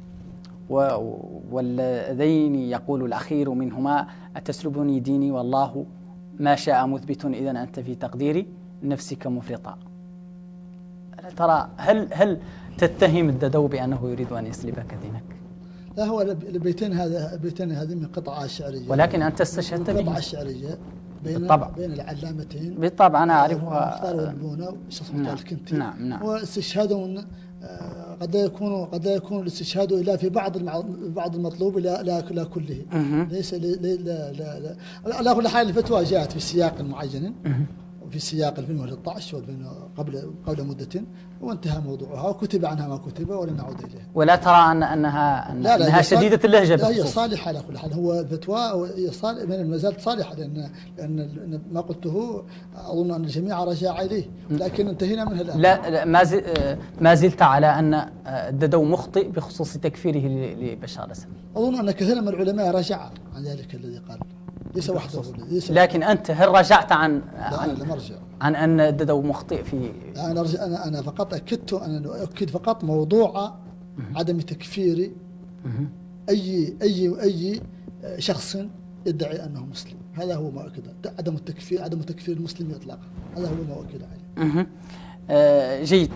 واللذين يقول الأخير منهما: أتسلبني ديني والله ما شاء مثبت إذا أنت في تقدير نفسك مفرطا. ترى هل تتهم الددو بأنه يريد أن يسلبك دينك؟ لا، هو البيتين هذه من قطعة شعرية، ولكن أنت استشهدت به. قطعة شعرية بين العلامتين. بالطبع أنا أعرفها. مختار والبونة وشخص الكنتي. نعم. واستشهادهم قد يكون الاستشهاد إلى في بعض المطلوب لا كله. ليس لا على كل حال الفتوى جاءت في سياق معين، وفي سياق 2013 قبل مدة، وانتهى موضوعها وكتب عنها ما كتب ولن نعود إليها. ولا ترى أنها شديدة اللهجة؟ لا، هي صالحة على كل حال. هو فتوى ما زالت صالحة، لأن ما قلته أظن أن الجميع رجع إليه، لكن انتهينا منها الآن. لا، ما زلت على أن الددو مخطئ بخصوص تكفيره لبشار الأسد. أظن أن كثير من العلماء رجع عن ذلك الذي قال، ليس وحده. لكن أنت هل رجعت عن لم أرجع عن أن الددو مخطئ في؟ أنا فقط أؤكد فقط موضوع عدم تكفير أي شخص يدعي أنه مسلم. هذا هو ما أؤكد، عدم تكفير المسلم إطلاقا. هذا هو ما أؤكد عليه. جيد.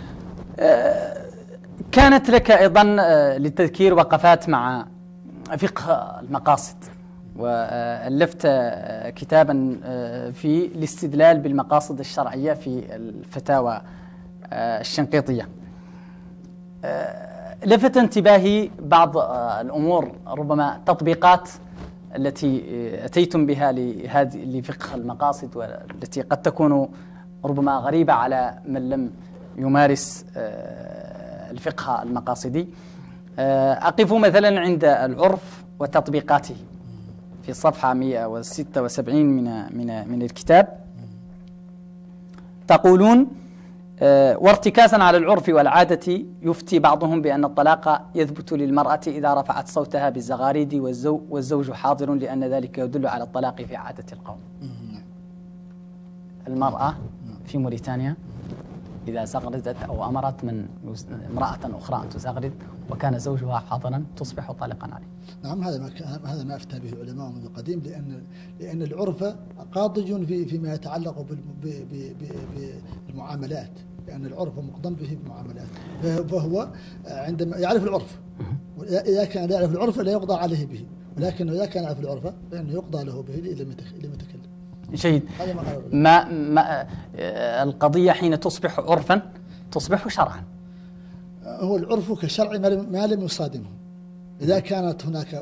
كانت لك أيضا للتذكير وقفات مع فقه المقاصد، وألفت كتابا في الاستدلال بالمقاصد الشرعية في الفتاوى الشنقيطية. لفت انتباهي بعض الأمور، ربما تطبيقات التي أتيتم بها لفقه المقاصد، والتي قد تكون ربما غريبة على من لم يمارس الفقه المقاصدي. أقف مثلا عند العرف وتطبيقاته في صفحة 176 من الكتاب. تقولون: وارتكازا على العرف والعادة يفتي بعضهم بأن الطلاق يثبت للمرأة إذا رفعت صوتها بالزغاريد والزوج حاضر، لأن ذلك يدل على الطلاق في عادة القوم. المرأة في موريتانيا إذا زغردت أو أمرت من امرأة أخرى أن تزغرد وكان زوجها حاضرا تصبح طالقا عليه. نعم، هذا ما أفتى به العلماء منذ قديم، لأن العرف قاضج فيما يتعلق بالمعاملات، لأن العرف مقضم به بالمعاملات، فهو عندما يعرف العرف، إذا كان يعرف العرف لا يقضى عليه به، ولكن إذا كان يعرف العرف فإنه يقضى له به لم يتكلم. جيد. ما القضية حين تصبح عرفا تصبح شرعا. هو العرف كشرع ما لم يصادمه. إذا كانت هناك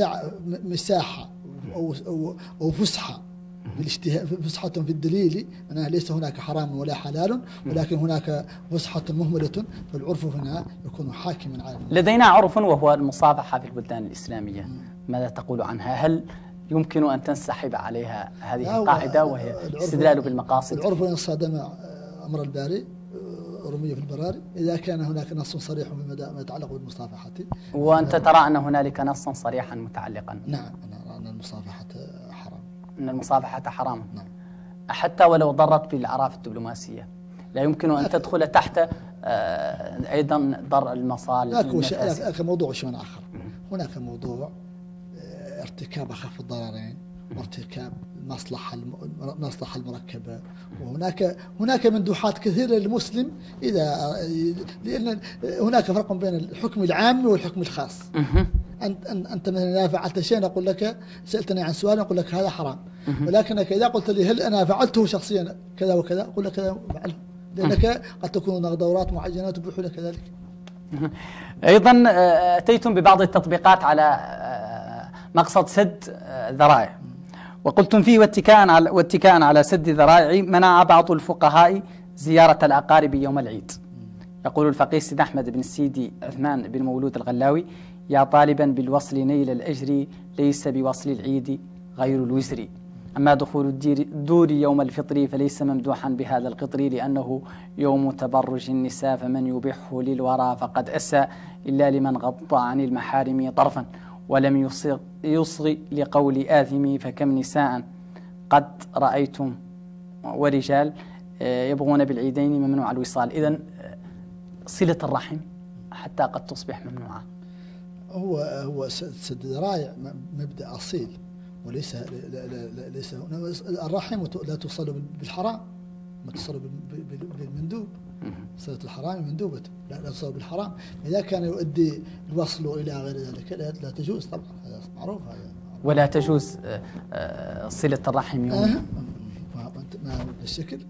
مساحة أو فسحة فسحة في الدليل، أنها ليس هناك حرام ولا حلال، ولكن هناك فسحة مهملة، فالعرف هنا يكون حاكما على. لدينا عرف وهو المصافحة في البلدان الإسلامية، ماذا تقول عنها؟ هل يمكن أن تنسحب عليها هذه القاعدة وهي الاستدلال بالمقاصد؟ العرف إن صادم أمر الباري رمي في البراري، إذا كان هناك نص صريح فيما يتعلق بالمصافحة. وأنت ترى أن هنالك نصا صريحا متعلقا؟ نعم، أنا أرى أن المصافحة حرام. أن المصافحة حرام؟ نعم. حتى ولو ضرت بالأعراف الدبلوماسية لا يمكن أن تدخل تحت أيضا ضر المصالح. هناك موضوع شيء آخر. هناك موضوع ارتكاب أخف الضررين وارتكاب المصلحة المركبة، وهناك مندوحات كثيرة للمسلم، لأن هناك فرق بين الحكم العام والحكم الخاص. أنت مثلا إذا فعلت شيء أقول لك، سألتني عن سؤال أقول لك هذا حرام، ولكنك إذا قلت لي هل أنا فعلته شخصيا كذا وكذا أقول لك كذا فعله، لأنك قد تكون هناك دورات معينة تبيح لك ذلك. أيضا أتيتم ببعض التطبيقات على مقصد سد ذرائع، وقلتم فيه: واتكاء على سد ذرائع منع بعض الفقهاء زيارة الأقارب يوم العيد. يقول الفقيه سيد أحمد بن السيدي عثمان بن مولود الغلاوي: يا طالبا بالوصل نيل الأجر، ليس بوصل العيد غير الوزر. أما دخول الدور يوم الفطر فليس ممدوحا بهذا القطر، لأنه يوم تبرج النساء، فمن يبحه للورى فقد أسى، إلا لمن غض عن المحارم طرفا ولم يصغ لقول آثم. فكم نساء قد رأيتم ورجال يبغون بالعيدين ممنوع الوصال. إذن صلة الرحم حتى قد تصبح ممنوعة. هو سد الذرائع مبدأ أصيل، وليس ليس الرحم لا تصل بالحرام، ما تصل بالمندوب. صلة الحرام مندوبة، لا تصل بالحرام. إذا كان يؤدي الوصل إلى غير ذلك لا تجوز طبعا، هذا معروف. هذا ولا تجوز صلة الرحم يوم ما بالشكل.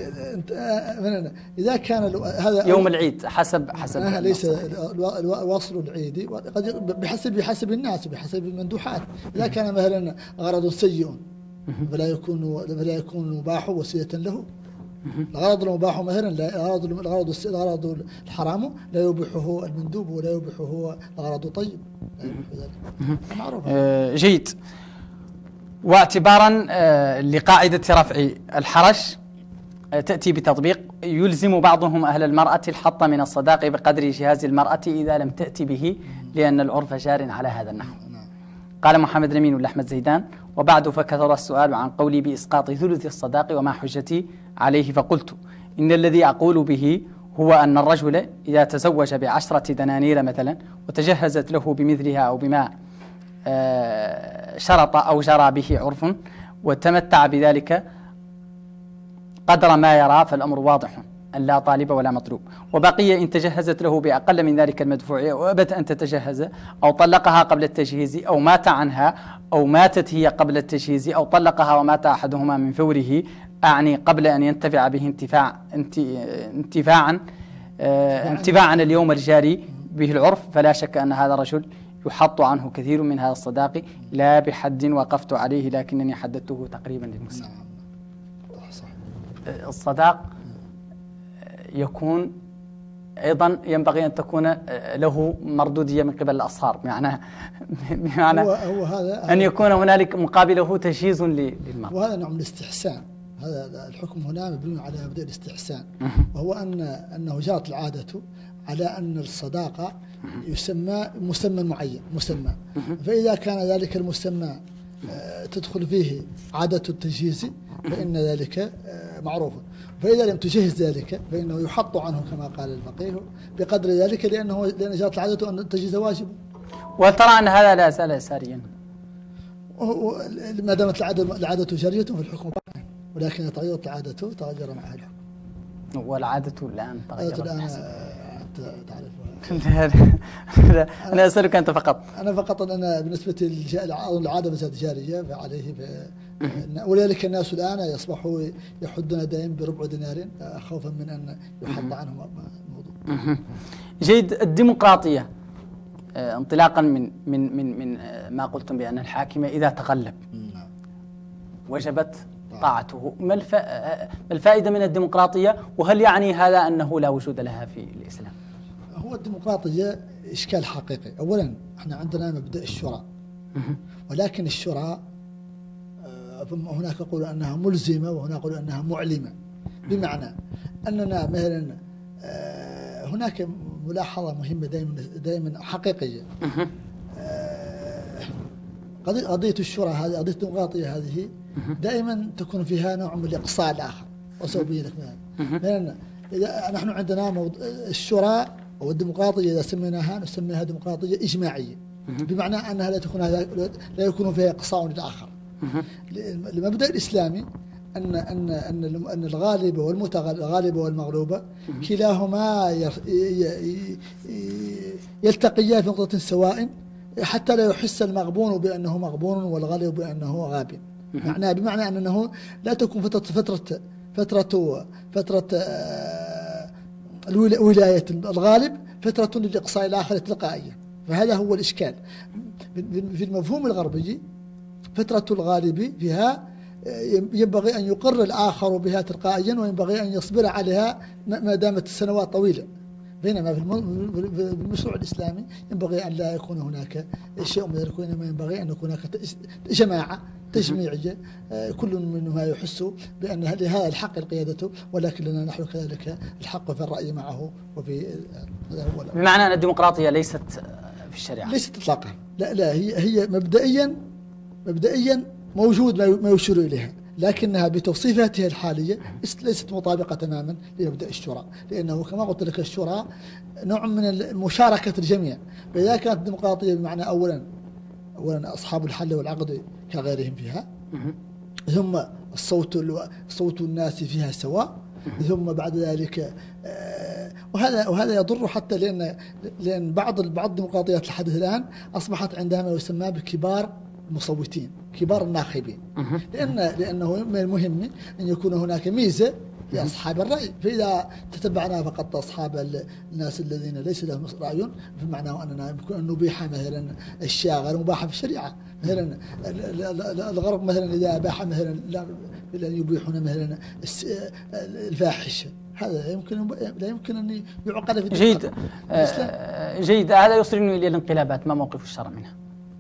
إذا كان هذا يوم العيد حسب ليس وصل العيد قد بحسب الناس، بحسب المندوحات. إذا كان مثلا غرض سيء فلا يكون مباح وسيلة له. الغرض المباح مثلا الغرض الحرام لا يبيحه المندوب ولا يبيحه الغرض طيب، معروف. جيد. واعتبارا لقاعدة رفع الحرج تأتي بتطبيق يلزم بعضهم أهل المرأة الحط من الصداق بقدر جهاز المرأة إذا لم تأتي به، لأن العرف جار على هذا النحو. قال محمد الأمين ولا أحمد زيدان: وبعد فكثر السؤال عن قولي بإسقاط ثلث الصداق وما حجتي عليه، فقلت: إن الذي أقول به هو أن الرجل إذا تزوج ب10 دنانير مثلا وتجهزت له بمثلها أو بما شرط أو جرى به عرف وتمتع بذلك قدر ما يرى، فالأمر واضح أن لا طالب ولا مطلوب. وبقي إن تجهزت له بأقل من ذلك المدفوع وأبت أن تتجهز، أو طلقها قبل التجهيز، أو مات عنها، أو ماتت هي قبل التجهيز، أو طلقها ومات أحدهما من فوره، أعني قبل أن ينتفع به انتفاعا اليوم الجاري به العرف، فلا شك أن هذا الرجل يحط عنه كثير من هذا الصداق، لا بحد وقفت عليه لكنني حددته تقريبا للمسلم. الصداق يكون أيضا ينبغي أن تكون له مردودية من قبل الأصهار، بمعنى هو هذا أن يكون هنالك مقابله تجهيز للمرأة، وهذا نوع من الاستحسان. هذا الحكم هنا مبني على مبدأ الاستحسان، وهو أنه جرت العادة على أن الصداقة يسمى مسمى معين، مسمى، فإذا كان ذلك المسمى تدخل فيه عادة التجهيز فإن ذلك معروف، فإذا لم تجهز ذلك فإنه يحط عنه كما قال الفقيه بقدر ذلك، لأن جرت العادة أن التجهيز واجب. وترى أن هذا لا زال ساريا ما دامت العادة جارية في الحكم باق، ولكن تغيرت العادة تغير معها الحكم. والعادة الآن تغيرت تعرفها. أنا أسألك أنت فقط. أنا فقط أنا بالنسبة للعادة مسألة جارية فعليه ولذلك الناس الآن يصبحوا يحدون دائما بربع دينار خوفا من أن يحط عنهم الموضوع. جيد. الديمقراطية انطلاقا من ما قلتم بأن الحاكم إذا تغلب وجبت طاعته، ما الفائدة من الديمقراطية، وهل يعني هذا أنه لا وجود لها في الإسلام؟ هو الديمقراطية إشكال حقيقي. أولا احنا عندنا مبدأ الشورى، ولكن الشورى هناك يقول أنها ملزمة وهناك يقول أنها معلمة، بمعنى أننا مثلا هناك ملاحظة مهمة دائما حقيقية. قضية الشورى هذه، قضية الديمقراطية هذه دائما تكون فيها نوع من الإقصاء الآخر، وسأبين لك مثلا. إذا نحن عندنا الشورى والديمقراطية إذا سميناها نسميها ديمقراطية إجماعية، بمعنى أنها لا يكون فيها إقصاء للآخر. المبدأ الإسلامي أن الغالب والمتغالب والمغلوب كلاهما يلتقيان في نقطة سواء، حتى لا يحس المغبون بأنه مغبون والغالب بأنه غاب. بمعنى أنه لا تكون فترة ولاية الغالب فترة للإقصاء الآخر تلقائيا. فهذا هو الإشكال في المفهوم الغربي. فترة الغالب فيها ينبغي أن يقر الآخر بها تلقائيا، وينبغي أن يصبر عليها ما دامت السنوات طويلة. بينما في المشروع الإسلامي ينبغي أن لا يكون هناك شيء من ذلك، وإنما ينبغي أن يكون هناك جماعة تجميعية كل منها يحس بأن لهذا الحق قيادته، ولكن لنا نحن كذلك الحق في الرأي معه. بمعنى أن الديمقراطية ليست في الشريعة؟ ليست إطلاقا، لا هي مبدئيا موجود ما يشير إليها، لكنها بتوصيفاتها الحالية ليست مطابقة تماما لمبدأ الشورى، لأنه كما قلت لك الشورى نوع من مشاركة الجميع. فإذا كانت الديمقراطية بمعنى أولا أصحاب الحل والعقد كغيرهم فيها، ثم صوت الناس فيها سواء، ثم بعد ذلك وهذا يضر حتى لأن بعض الديمقراطيات الحديثة الآن أصبحت عندها ما يسمى بكبار المصوتين، كبار الناخبين، لأنه من المهم أن يكون هناك ميزة لأصحاب الرأي. فإذا تتبعنا فقط أصحاب الناس الذين ليس لهم رأي، بمعنى أننا يمكن أن نبيح مثلا الأشياء غير مباحة في الشريعة. مثلا الغرب مثلا إذا أباح مثلا لأن يبيحون مثلا الفاحشة، هذا لا يمكن أن يعقد في جيد. هذا يوصلني إلى الانقلابات، ما موقف الشرع منها؟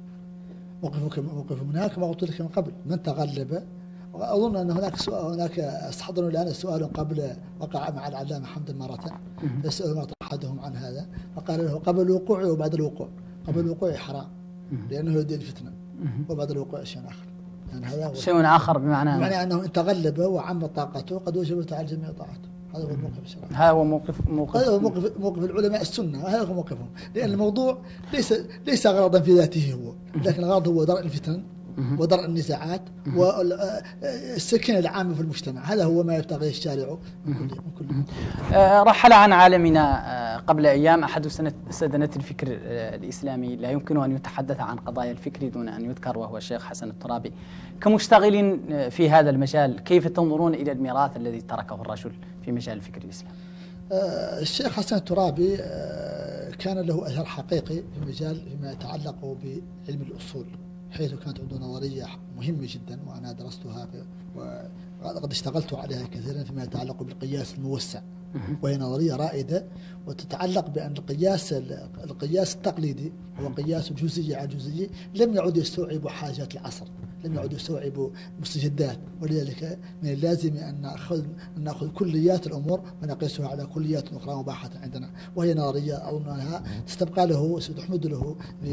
موقف منها كما قلت لك من قبل، من تغلب. وأظن أن هناك استحضروا الآن سؤال قبل وقع مع العلامة حمد مرة، يسأل أحدهم عن هذا فقال له قبل الوقوع وبعد الوقوع. قبل الوقوع حرام لأنه يؤدي الفتنة، وبعد الوقوع شيء آخر. يعني هذا شيء آخر بمعنى أنه إن تغلب وعم طاقته قد وجبت على الجميع طاعته. هذا هو الموقف الشرعي. هذا هو موقف العلماء السنة، هذا هو موقفهم، لأن الموضوع ليس غرضا في ذاته هو، لكن الغرض هو درء الفتن ودرء النزاعات والسكينة العامة في المجتمع. هذا هو ما يبتغيه الشارع من كل. رحل عن عالمنا قبل أيام أحد سدنة الفكر الإسلامي، لا يمكن أن يتحدث عن قضايا الفكر دون أن يذكر، وهو الشيخ حسن الترابي. كمشتغل في هذا المجال، كيف تنظرون إلى الميراث الذي تركه الرجل في مجال الفكر الإسلامي؟ الشيخ حسن الترابي كان له أثر حقيقي في مجال فيما يتعلق بعلم الأصول، حيث كانت عنده نظرية مهمة جدا وأنا درستها وقد اشتغلت عليها كثيرا فيما يتعلق بالقياس الموسع، وهي نظرية رائدة وتتعلق بأن القياس التقليدي هو قياس جزئي على جزئي، لم يعد يستوعب حاجات العصر، لم يعد يستوعب مستجدات، ولذلك من اللازم أن نأخذ كليات الأمور ونقيسها على كليات أخرى مباحة عندنا. وهي نظرية أظن أنها ستبقى له، ستحمد له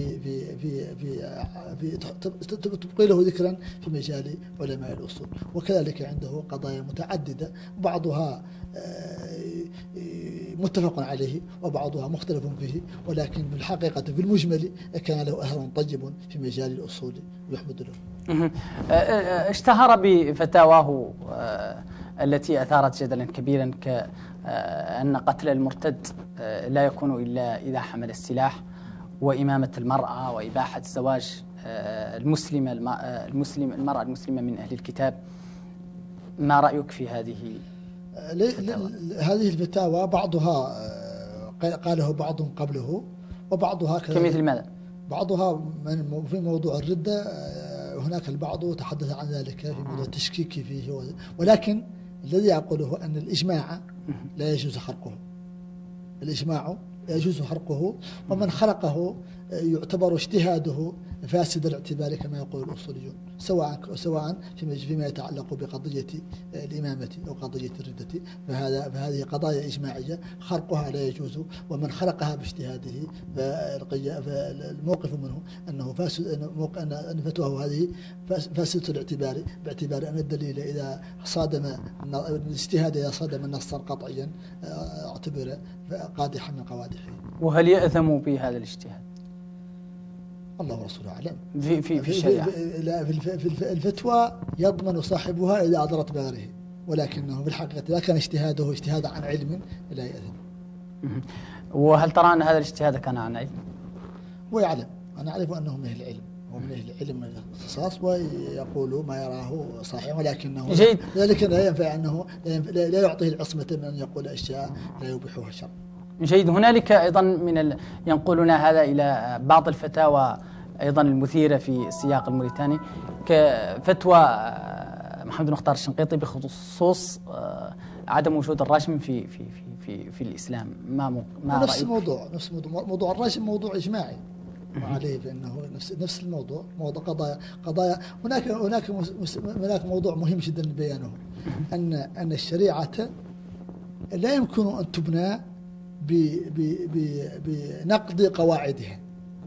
تبقي له ذكرا في مجال علماء الأصول. وكذلك عنده قضايا متعددة، بعضها متفق عليه وبعضها مختلف فيه، ولكن بالحقيقة في المجمل كان له أثر طيب في مجال الأصول ويحمد له. اشتهر بفتاواه التي أثارت جدلا كبيرا، كأن قتل المرتد لا يكون إلا إذا حمل السلاح، وإمامة المرأة، وإباحة الزواج المرأة المسلمة من أهل الكتاب. ما رأيك في هذه هذه الفتاوى؟ بعضها قاله بعض قبله وبعضها كمثل ماذا؟ بعضها في موضوع الردة، هناك البعض تحدث عن ذلك في موضوع التشكيك فيه، ولكن الذي أقوله أن الإجماع لا يجوز خرقه. الإجماع يجوز خرقه، ومن خرقه يعتبر اجتهاده فاسد الاعتبار كما يقول الأصوليون، سواء فيما يتعلق بقضية الإمامة أو قضية الردة، فهذه قضايا إجماعية خرقها لا يجوز، ومن خرقها باجتهاده فالموقف منه أنه فاسد، أن فتواه هذه فاسدة الاعتبار، باعتبار أن الدليل إذا صادم الاجتهاد إذا صادم نصا قطعيا اعتبر قادحا من قوادحه. وهل يأثم بهذا الاجتهاد؟ الله ورسوله أعلم. في الشريعة في الفتوى يضمن صاحبها إذا أضرت بغيره، ولكنه في الحقيقة لا كان اجتهاده اجتهاد عن علم لا يأثم. وهل ترى أن هذا الاجتهاد كان عن علم؟ ويعلم، أنا أعرف أنه من أهل العلم، ومن أهل العلم من الاختصاص، ويقول ما يراه صحيح، ولكنه جيد. ذلك لا ينفع أنه لا يعطيه العصمة من أن يقول أشياء لا يبيحها الشرع. جيد. هنالك أيضا ينقلنا هذا إلى بعض الفتاوى أيضا المثيرة في السياق الموريتاني، كفتوى محمد المختار الشنقيطي بخصوص عدم وجود الرجم في الإسلام. ما نفس الموضوع، موضوع الرجم موضوع إجماعي وعليه بأنه نفس الموضوع، موضوع قضايا. هناك موضوع مهم جدا بيانه، أن الشريعة لا يمكن أن تبنى بنقد قواعدها.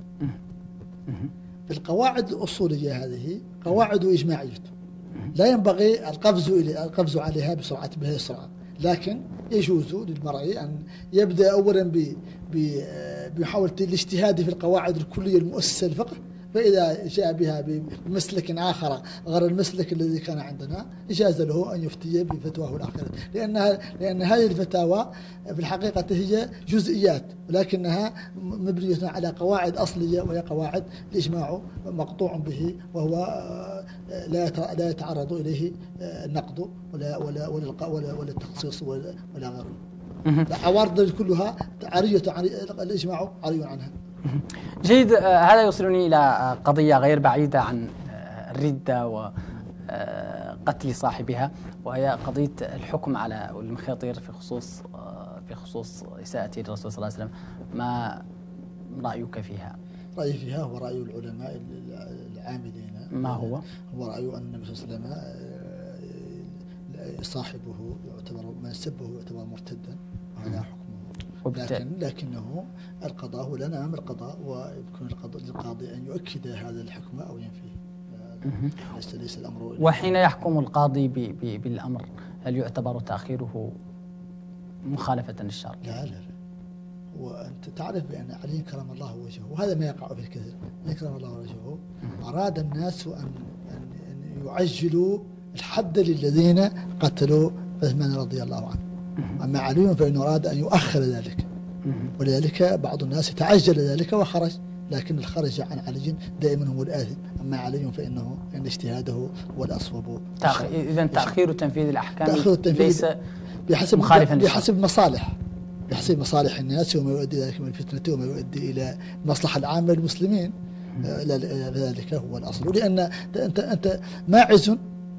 القواعد الأصولية هذه قواعد إجماعية لا ينبغي القفز عليها بهذه السرعة، لكن يجوز للمرء أن يبدأ أولا بمحاولة الاجتهاد في القواعد الكلية المؤسسة للفقه، فإذا جاء بها بمسلك آخر غير المسلك الذي كان عندنا جاز له أن يفتي بفتواه الآخرة، لأن هذه الفتاوى في الحقيقة هي جزئيات، ولكنها مبنية على قواعد أصلية، وهي قواعد الإجماع مقطوع به، وهو لا يتعرض إليه النقد ولا التخصيص ولا غيره. العوارض كلها عارية عن الإجماع، عاري عنها. جيد. هذا يوصلني إلى قضية غير بعيدة عن الردة وقتل صاحبها، وهي قضية الحكم على المخيطير في خصوص إساءته للرسول صلى الله عليه وسلم. ما رأيك فيها؟ رأيي فيها هو رأي العلماء العاملين. ما هو؟ هو رأي أن النبي صلى الله عليه وسلم صاحبه يعتبر، من سبه يعتبر مرتدا، وهذا حكمه. لكنه القضاء هو لنا أمر القضاء، ويكون للقاضي أن يؤكد هذا الحكم أو ينفيه. ليس الأمر. وحين يحكم القاضي بالأمر، هل يعتبر تأخيره مخالفة للشرع؟ لا. وأنت تعرف بأن علي كرم الله وجهه، وهذا ما يقع في الكثير، علي كرم الله وجهه أراد الناس أن يعجلوا الحد للذين قتلوا عثمان رضي الله عنه. أما علي فإنه أراد أن يؤخر ذلك، ولذلك بعض الناس تعجل ذلك وخرج، لكن الخرج عن علي دائما هو الآثم. أما علي فإن اجتهاده هو الأصوب. إذا تأخير تنفيذ الأحكام ليس مخالفا بحسب مصالح الناس، وما يؤدي ذلك من الفتنة وما يؤدي إلى المصلحة العامة للمسلمين. ذلك هو الأصل. لأن أنت ماعز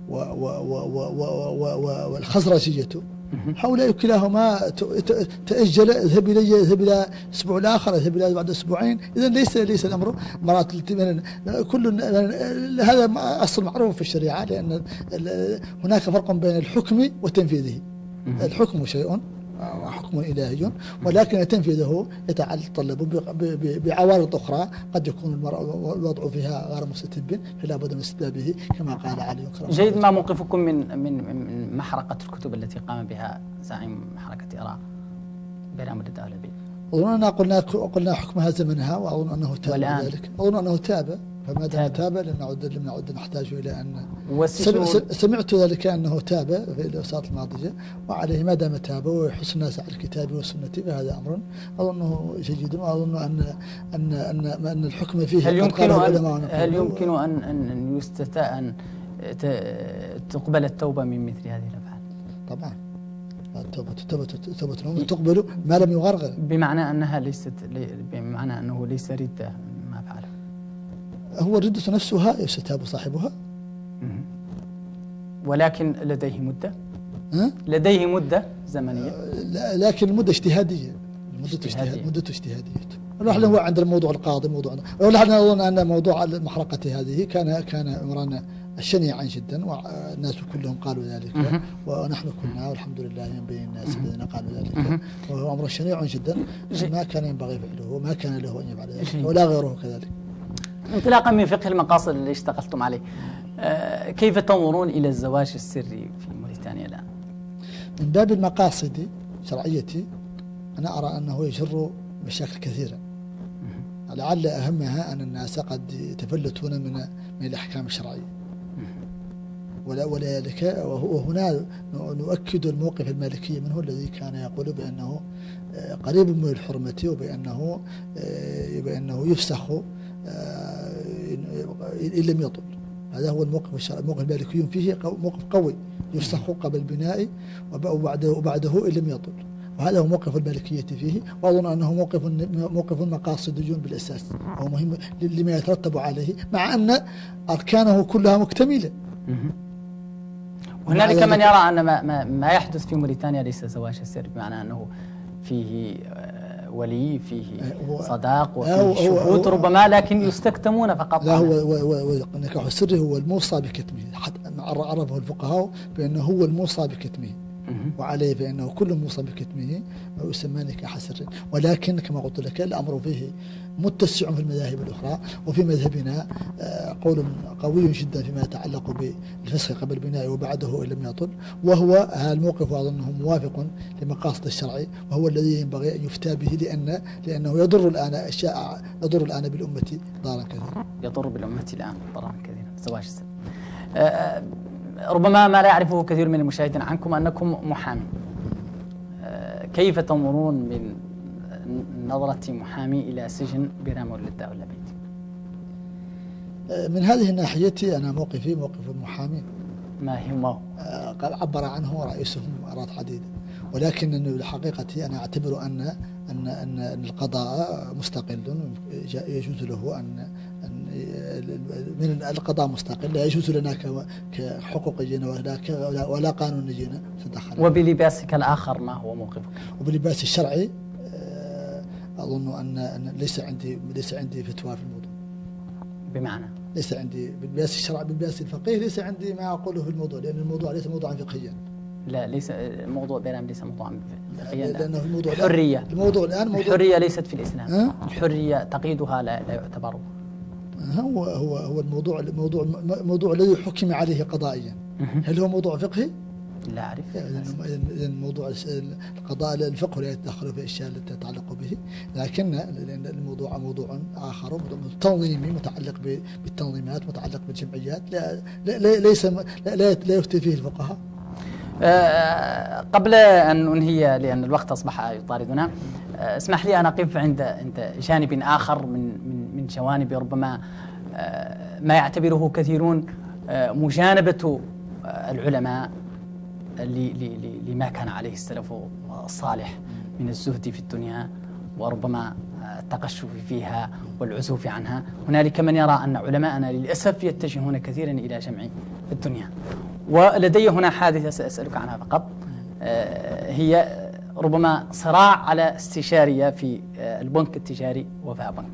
والخزرجية هؤلاء كلاهما تأجل، اذهب إلى الأسبوع الآخر، اذهب إلى بعد أسبوعين. إذن ليس الأمر مرات كل هذا أصل معروف في الشريعة، لأن هناك فرق بين الحكم وتنفيذه. الحكم شيء حكم إلهي، ولكن تنفيذه يتطلب بعوارض أخرى، قد يكون الوضع فيها غير مستتب، فلا بد من استتبابه كما قال علي كرم. جيد. ما موقفكم من محرقة الكتب التي قام بها زعيم حركة إراء برام الدولبي؟ أظن أننا قلنا حكمها زمنها، وأظن أنه تاب ذلك. أظن أنه تاب، فما دام تاب لم نعد نحتاج إلى أن سمعت ذلك أنه تاب في الساعات الماضية، وعليه ما دام تاب ويحث الناس على الكتاب والسنة، فهذا أمر أظنه جيد، وأظن أن الحكم فيه هل يمكن أن يستطاع أن تقبل التوبة من مثل هذه الأفعال؟ طبعا التوبة تقبل ما لم يغرغر، بمعنى أنه ليس ردة ما فعله. هو الردة نفسها يستتاب صاحبها، ولكن لديه مدة زمنية، لكن المدة اجتهادية. ولعل هو عند الموضوع القاضي ولعل أظن أن موضوع المحرقة هذه كان أمرا شنيعا جدا، والناس كلهم قالوا ذلك، ونحن كنا والحمد لله من بين الناس الذين قالوا ذلك، وهو أمر شنيع جدا ما كان ينبغي فعله، وما كان له أن يفعل ذلك ولا غيره كذلك. انطلاقا من فقه المقاصد اللي اشتغلتم عليه، كيف تنظرون إلى الزواج السري في موريتانيا الآن؟ من باب المقاصد شرعيتي أنا أرى أنه يجر مشاكل كثيرة، لعل أهمها أن الناس قد يتفلتون من الأحكام الشرعية، ولذلك وهنا نؤكد الموقف المالكي منه الذي كان يقول بأنه قريب من الحرمة، وبأنه يفسخ إن لم يطل. هذا هو الموقف الشرعي. الموقف المالكي فيه موقف قوي، يفسخ قبل البناء وبعده إن لم يطل، وهذا هو موقف المالكية فيه، وأظن أنه موقف مقاصدي بالأساس، وهو مهم لما يترتب عليه، مع أن أركانه كلها مكتملة. هنالك من يرى أن ما يحدث في موريتانيا ليس زواج سر، بمعنى أنه فيه ولي، فيه صداق، وفيه شهود ربما، لكن يستكتمون فقط. لا، هو نكاح السري هو الموصى بكتمه، حتى عرفه الفقهاء بأنه هو الموصى بكتمه، وعليه بأنه كل موصى بكتمه يسمى نكاح سري. ولكن كما قلت لك الأمر فيه متسع في المذاهب الأخرى، وفي مذهبنا قول قوي جدا فيما يتعلق بالفسخ قبل البناء وبعده إن لم يطل، وهو هذا الموقف أظنه موافق لمقاصد الشرع، وهو الذي ينبغي أن يفتى به، لأنه يضر الآن بالأمة ضررا كثيرا. يضر بالأمة الآن ضررا كثيرا زواج السر. ربما ما لا يعرفه كثير من المشاهدين عنكم أنكم محامي. كيف تنظرون من نظرة محامي إلى سجن بلا مولد ولا بيت؟ من هذه الناحية أنا موقفي موقف المحامي. ما هو؟ عبر عنه رئيسهم مرات عديدة، ولكن الحقيقة أنا أعتبر أن القضاء مستقل، يجوز له أن من القضاء مستقل، لا يجوز لنا كحقوقيين ولا قانونيين تدخل. وبلباسك الآخر ما هو موقفك؟ وبلباس الشرعي أظن أن ليس عندي فتوى في الموضوع. بمعنى؟ ليس عندي بالباس الشرع، بالباس الفقيه ليس عندي ما أقوله في الموضوع، لأن الموضوع ليس موضوعا فقهيا. لا، ليس موضوع بيرام، ليس موضوعا فقهيا، لأنه الموضوع الحرية. الموضوع الآن الحرية ليست في الإسلام. الحرية تقييدها لا يعتبر. هو الموضوع الذي حكم عليه قضائيا، هل هو موضوع فقهي؟ لا أعرف. إذن موضوع القضاء الفقه لا يتدخل في الأشياء التي تتعلق به، لكن الموضوع موضوع آخر، موضوع تنظيمي متعلق بالتنظيمات، متعلق بالجمعيات، لا يفتي فيه الفقهاء. قبل أن أنهي لأن الوقت أصبح يطاردنا، اسمح لي أن أقف عند جانب آخر من جوانب ربما ما يعتبره كثيرون مجانبة العلماء لما كان عليه السلف الصالح من الزهد في الدنيا وربما التقشف فيها والعزوف عنها. هنالك من يرى أن علماءنا للأسف يتجهون كثيرا إلى جمع الدنيا. ولدي هنا حادثة سأسألك عنها فقط، هي ربما صراع على استشارية في البنك التجاري وفاء بنك،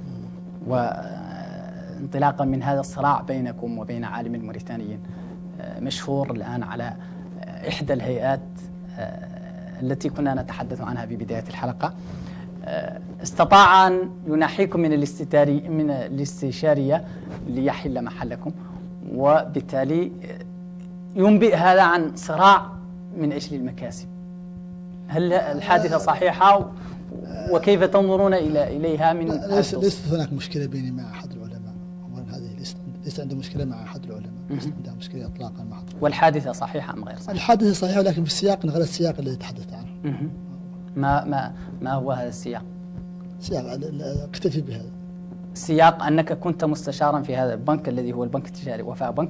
وانطلاقا من هذا الصراع بينكم وبين عالم الموريتانيين مشهور الآن على إحدى الهيئات التي كنا نتحدث عنها في بداية الحلقة، استطاع أن ينحيكم من الاستشارية ليحل محلكم، وبالتالي ينبئ هذا عن صراع من أجل المكاسب. هل الحادثة صحيحة وكيف تنظرون إليها من ليست هناك مشكلة بيني مع أحد العلماء، هذه ليس عندي مشكلة مع أحد العلماء، ليس عندها مشكلة إطلاقا مع أحد. والحادثة صحيحة أم غير صحيحة؟ الحادثة صحيحة، لكن في السياق غير السياق الذي تحدثت عنه. ما هو هذا السياق؟ سياق اكتفي بهذا السياق، أنك كنت مستشارا في هذا البنك الذي هو البنك التجاري وفاء بنك،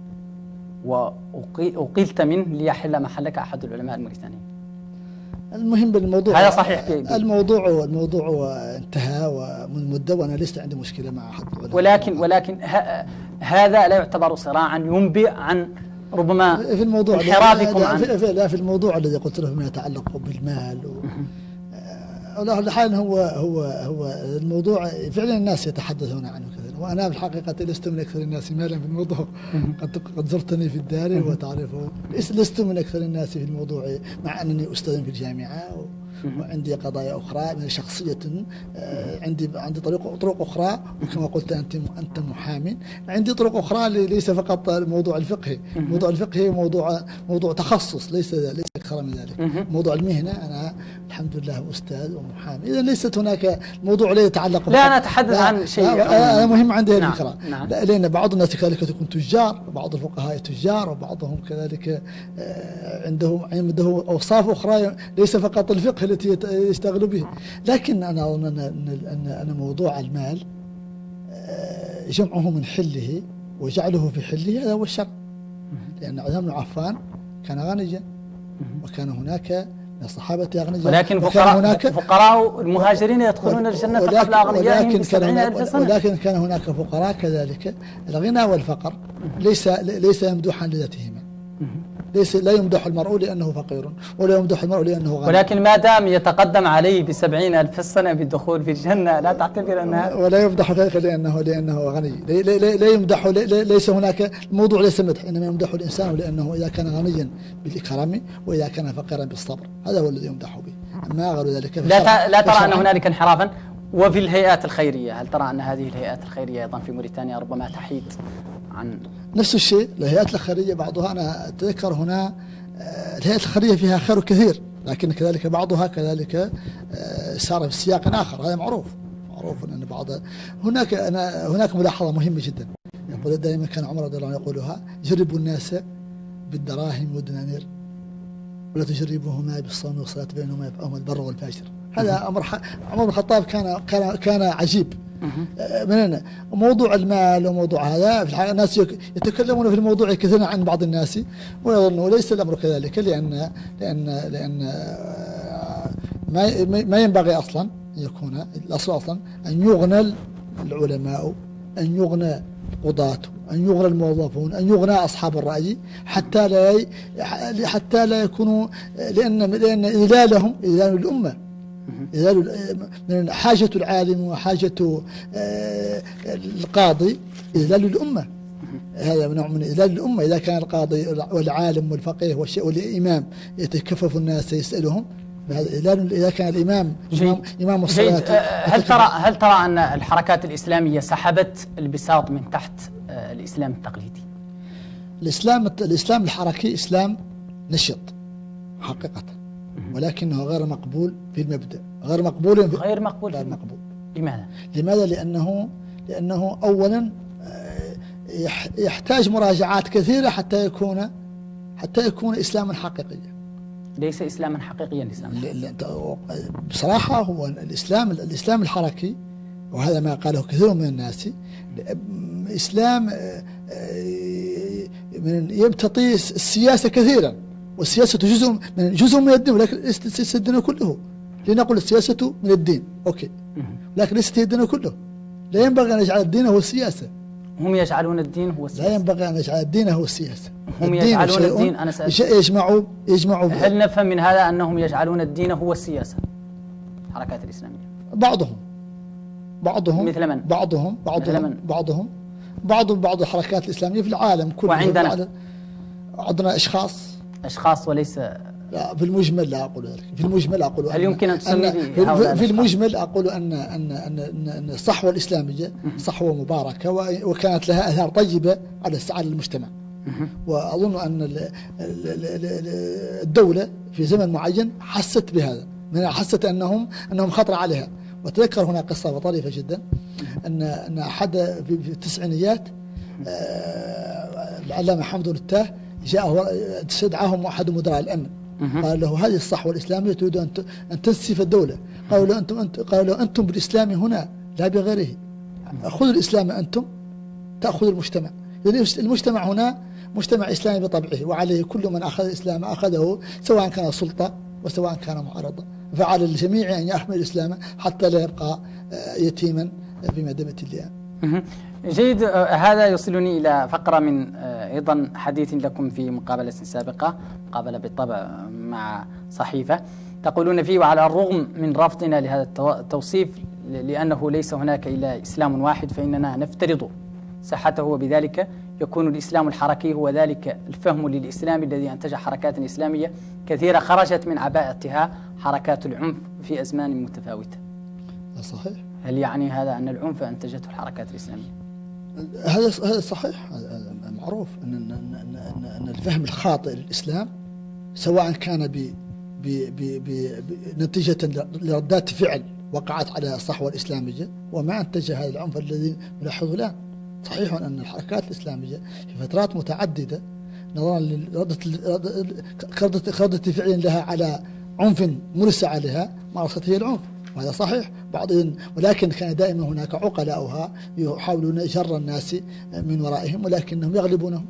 وأقيلت منه ليحل محلك أحد العلماء الموريتانيين. المهم بالموضوع هذا صحيح. الموضوع انتهى ومن مدة، وأنا ليس عندي مشكلة مع أحد العلماء. ولكن هذا لا يعتبر صراعا ينبئ عن ربما في الموضوع انحرافكم عن في الموضوع الذي قلت له فيما يتعلق بالمال والله الحال هو الموضوع فعلا الناس يتحدثون عنه كثيرا، وأنا في الحقيقة لست من أكثر الناس مالا في الموضوع. قد زرتني في الدار وتعرفه، لست من أكثر الناس في الموضوع، مع أنني أستاذ في الجامعة وعندي قضايا أخرى من شخصية، عندي طرق أخرى، وكما قلت أنت محامي، عندي طرق أخرى ليس فقط الموضوع الفقهي. الموضوع الفقهي موضوع تخصص، ليس أكثر من ذلك. موضوع المهنة أنا الحمد لله أستاذ ومحامي، إذا ليست هناك موضوع لا يتعلق. لا نتحدث عن شيء. أنا مهم عندي هذه الفكرة. نعم. لأن بعض الناس كذلك يكون تجار، وبعض الفقهاء تجار، وبعضهم كذلك عنده أوصاف أخرى ليس فقط الفقه التي يشتغل به. لكن أنا أظن أن موضوع المال جمعه من حله وجعله في حله هذا هو الشر، لأن عثمان بن عفان كان غنيا، وكان هناك من الصحابة أغنياء، ولكن فقراء المهاجرين يدخلون الجنة قبل أغنيائهم ب70,000 سنة. ولكن كان هناك فقراء كذلك. الغنى والفقر ليس ممدوحا لذاتهما، ليس لا يمدح المرء لأنه فقير، ولا يمدح المرء لأنه غني. ولكن ما دام يتقدم عليه ب70,000 سنة بالدخول في الجنة لا تعتبر أنها. ولا يمدح لأنه غني. لا يمدح، ليس هناك الموضوع ليس مدح، إنما يمدح الإنسان لأنه إذا كان غنيا بالكرم وإذا كان فقيرا بالصبر، هذا هو الذي يمدح به. أما غير ذلك لا ترى أن هنالك انحرافا؟ وفي الهيئات الخيرية، هل ترى أن هذه الهيئات الخيرية أيضا في موريتانيا ربما تحيد عن نفس الشيء؟ الهيئات الخيرية بعضها، أنا أتذكر هنا الهيئات الخيرية فيها خير كثير، لكن كذلك بعضها كذلك سار في سياق آخر، هذا معروف أن بعض هناك ملاحظة مهمة جدا يقول دائما، كان عمر رضي الله عنه يقولها: جربوا الناس بالدراهم والدنانير ولا تجربوهما بالصوم والصلاة فإنهما يفعلهما البر والفاجر. هذا أمر عمر بن الخطاب كان عجيب. من موضوع المال وموضوع هذا في الحقيقة الناس يتكلمون في الموضوع كثيرا عن بعض الناس ويظنوا ليس الأمر كذلك، لأن ما ينبغي أصلا أن يكون الأصل أصلا أن يغنى العلماء، أن يغنى القضاة، أن يغنى الموظفون، أن يغنى أصحاب الرأي، حتى لا يكونوا، لأن إذلالهم إذلال الأمة، من حاجة العالم وحاجة القاضي إذلال الأمة. هذا نوع من إذلال الأمة. إذا كان القاضي والعالم والفقيه والإمام يتكفف الناس يسألهم، إذا كان الإمام إمام الصلاة. هل ترى أن الحركات الإسلامية سحبت البساط من تحت الإسلام التقليدي؟ الإسلام الحركي إسلام نشط حقيقة، ولكنه غير مقبول في المبدأ، غير مقبول. لماذا؟ لأنه أولا يحتاج مراجعات كثيرة حتى يكون إسلاما حقيقيا. ليس إسلاما حقيقيا بصراحة هو الإسلام الحركي، وهذا ما قاله كثير من الناس، إسلام يمتطي السياسة كثيرا، والسياسة جزء من الدين، ولكن ليس الدين كله. لنقول السياسة من الدين أوكي، لكن ليست هي الدين كله. لا ينبغي أن نجعل الدين هو السياسة. هم يجعلون الدين هو السياسة. لا ينبغي أن نجعل الدين هو السياسة. هم يجعلون الدين، أنا يجمعوا هل نفهم من هذا أنهم يجعلون الدين هو السياسة؟ الحركات الإسلامية بعضهم مثل من؟ بعض الحركات الإسلامية في العالم كله. وعندنا عندنا أشخاص وليس. لا، في المجمل لا أقول ذلك. في المجمل أقول هل يمكن أن تسمي في المجمل أقول أن الصحوة الإسلامية صحوة مباركة، وكانت لها آثار طيبة على المجتمع. وأظن أن الدولة في زمن معين حست بهذا، حست أنهم خطر عليها. وتذكر هنا قصة طريفة جدا، أن أحد في التسعينيات العلامة حمد التاه جاءه استدعاهم أحد مدراء الأمن، قال له: هذه الصحوة الإسلامية تريد أن تنسف الدولة. قالوا أنتم بالإسلام هنا لا بغيره، خذوا الإسلام أنتم تأخذ المجتمع. المجتمع هنا مجتمع إسلامي بطبعه، وعليه كل من أخذ الإسلام أخذه، سواء كان سلطة وسواء كان معارضة. فعلى الجميع أن يحمل الإسلام حتى لا يبقى يتيما في مدمة اللئام. جيد. هذا يوصلني إلى فقرة من أيضا حديث لكم في مقابلة سابقة، مقابلة بالطبع مع صحيفة، تقولون فيه: وعلى الرغم من رفضنا لهذا التوصيف لأنه ليس هناك إلا إسلام واحد، فإننا نفترض صحته، وبذلك يكون الإسلام الحركي هو ذلك الفهم للإسلام الذي أنتج حركات إسلامية كثيرة خرجت من عباءتها حركات العنف في أزمان متفاوتة. صحيح. هل يعني هذا أن العنف أنتجته الحركات الإسلامية؟ هذا صحيح. معروف أن الفهم الخاطئ للإسلام سواء كان نتيجة لردات فعل وقعت على الصحوة الإسلامية، وما أنتج هذا العنف الذي نلاحظه الآن. صحيح أن الحركات الإسلامية في فترات متعددة نظرا لردة فعل لها على عنف مورس عليها مارست هي العنف، وهذا صحيح. ولكن كان دائما هناك عقلاؤها يحاولون جر الناس من ورائهم، ولكنهم يغلبونهم.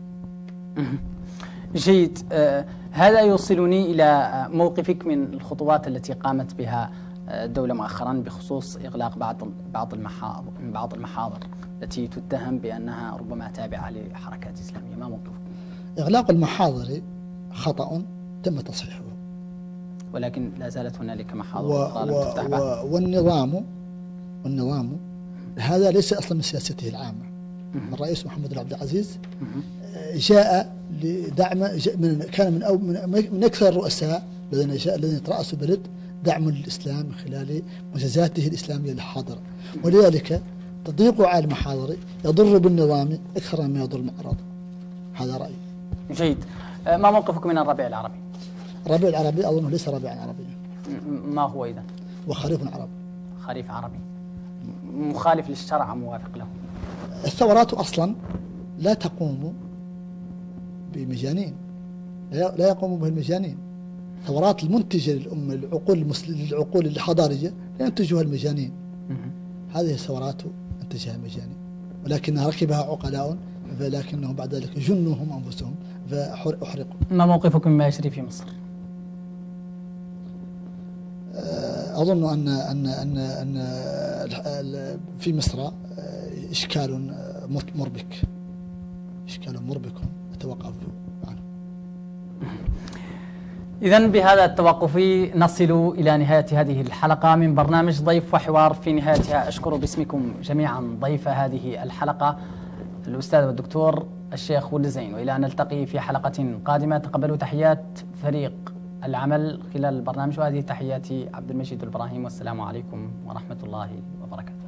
جيد. هذا يوصلني إلى موقفك من الخطوات التي قامت بها الدولة مؤخرا بخصوص إغلاق بعض المحاضر التي تتهم بأنها ربما تابعة لحركات إسلامية. ما موقفك؟ إغلاق المحاضر خطأ تم تصحيحه. ولكن لا زالت هنالك محاضر أخرى لم تفتح بعد. والنظام هذا ليس أصلا من سياسته العامة. الرئيس محمد عبد العزيز جاء لدعم، كان من أكثر الرؤساء الذين ترأسوا البلد دعم الإسلام من خلال مؤسساته الإسلامية الحاضرة، ولذلك تضييق على المحاضر يضر بالنظام أكثر مما يضر المعارضة. هذا رأيي. جيد. ما موقفك من الربيع العربي؟ الربيع العربي أظنه ليس ربيعا عربيا. ما هو إذن؟ وخريف عربي. خريف عربي مخالف للشرع أم موافق له؟ الثورات أصلا لا تقوم بمجانين، لا يقوم بها المجانين. الثورات المنتجة للأمة، العقول الحضارية لا ينتجها المجانين. هذه الثورات انتجها المجانين، ولكنها ركبها عقلاء، ولكنهم بعد ذلك جنوهم أنفسهم فأحرقوا. ما موقفكم مما يجري في مصر؟ أظن أن في مصر إشكال مربك أتوقف عنه. إذن بهذا التوقف نصل إلى نهاية هذه الحلقة من برنامج ضيف وحوار. في نهايتها أشكر باسمكم جميعا ضيف هذه الحلقة الأستاذ والدكتور الشيخ ولد زين، وإلى أن نلتقي في حلقة قادمة تقبلوا تحيات فريق العمل خلال البرنامج، وهذه تحياتي عبد المجيد الإبراهيم، والسلام عليكم ورحمة الله وبركاته.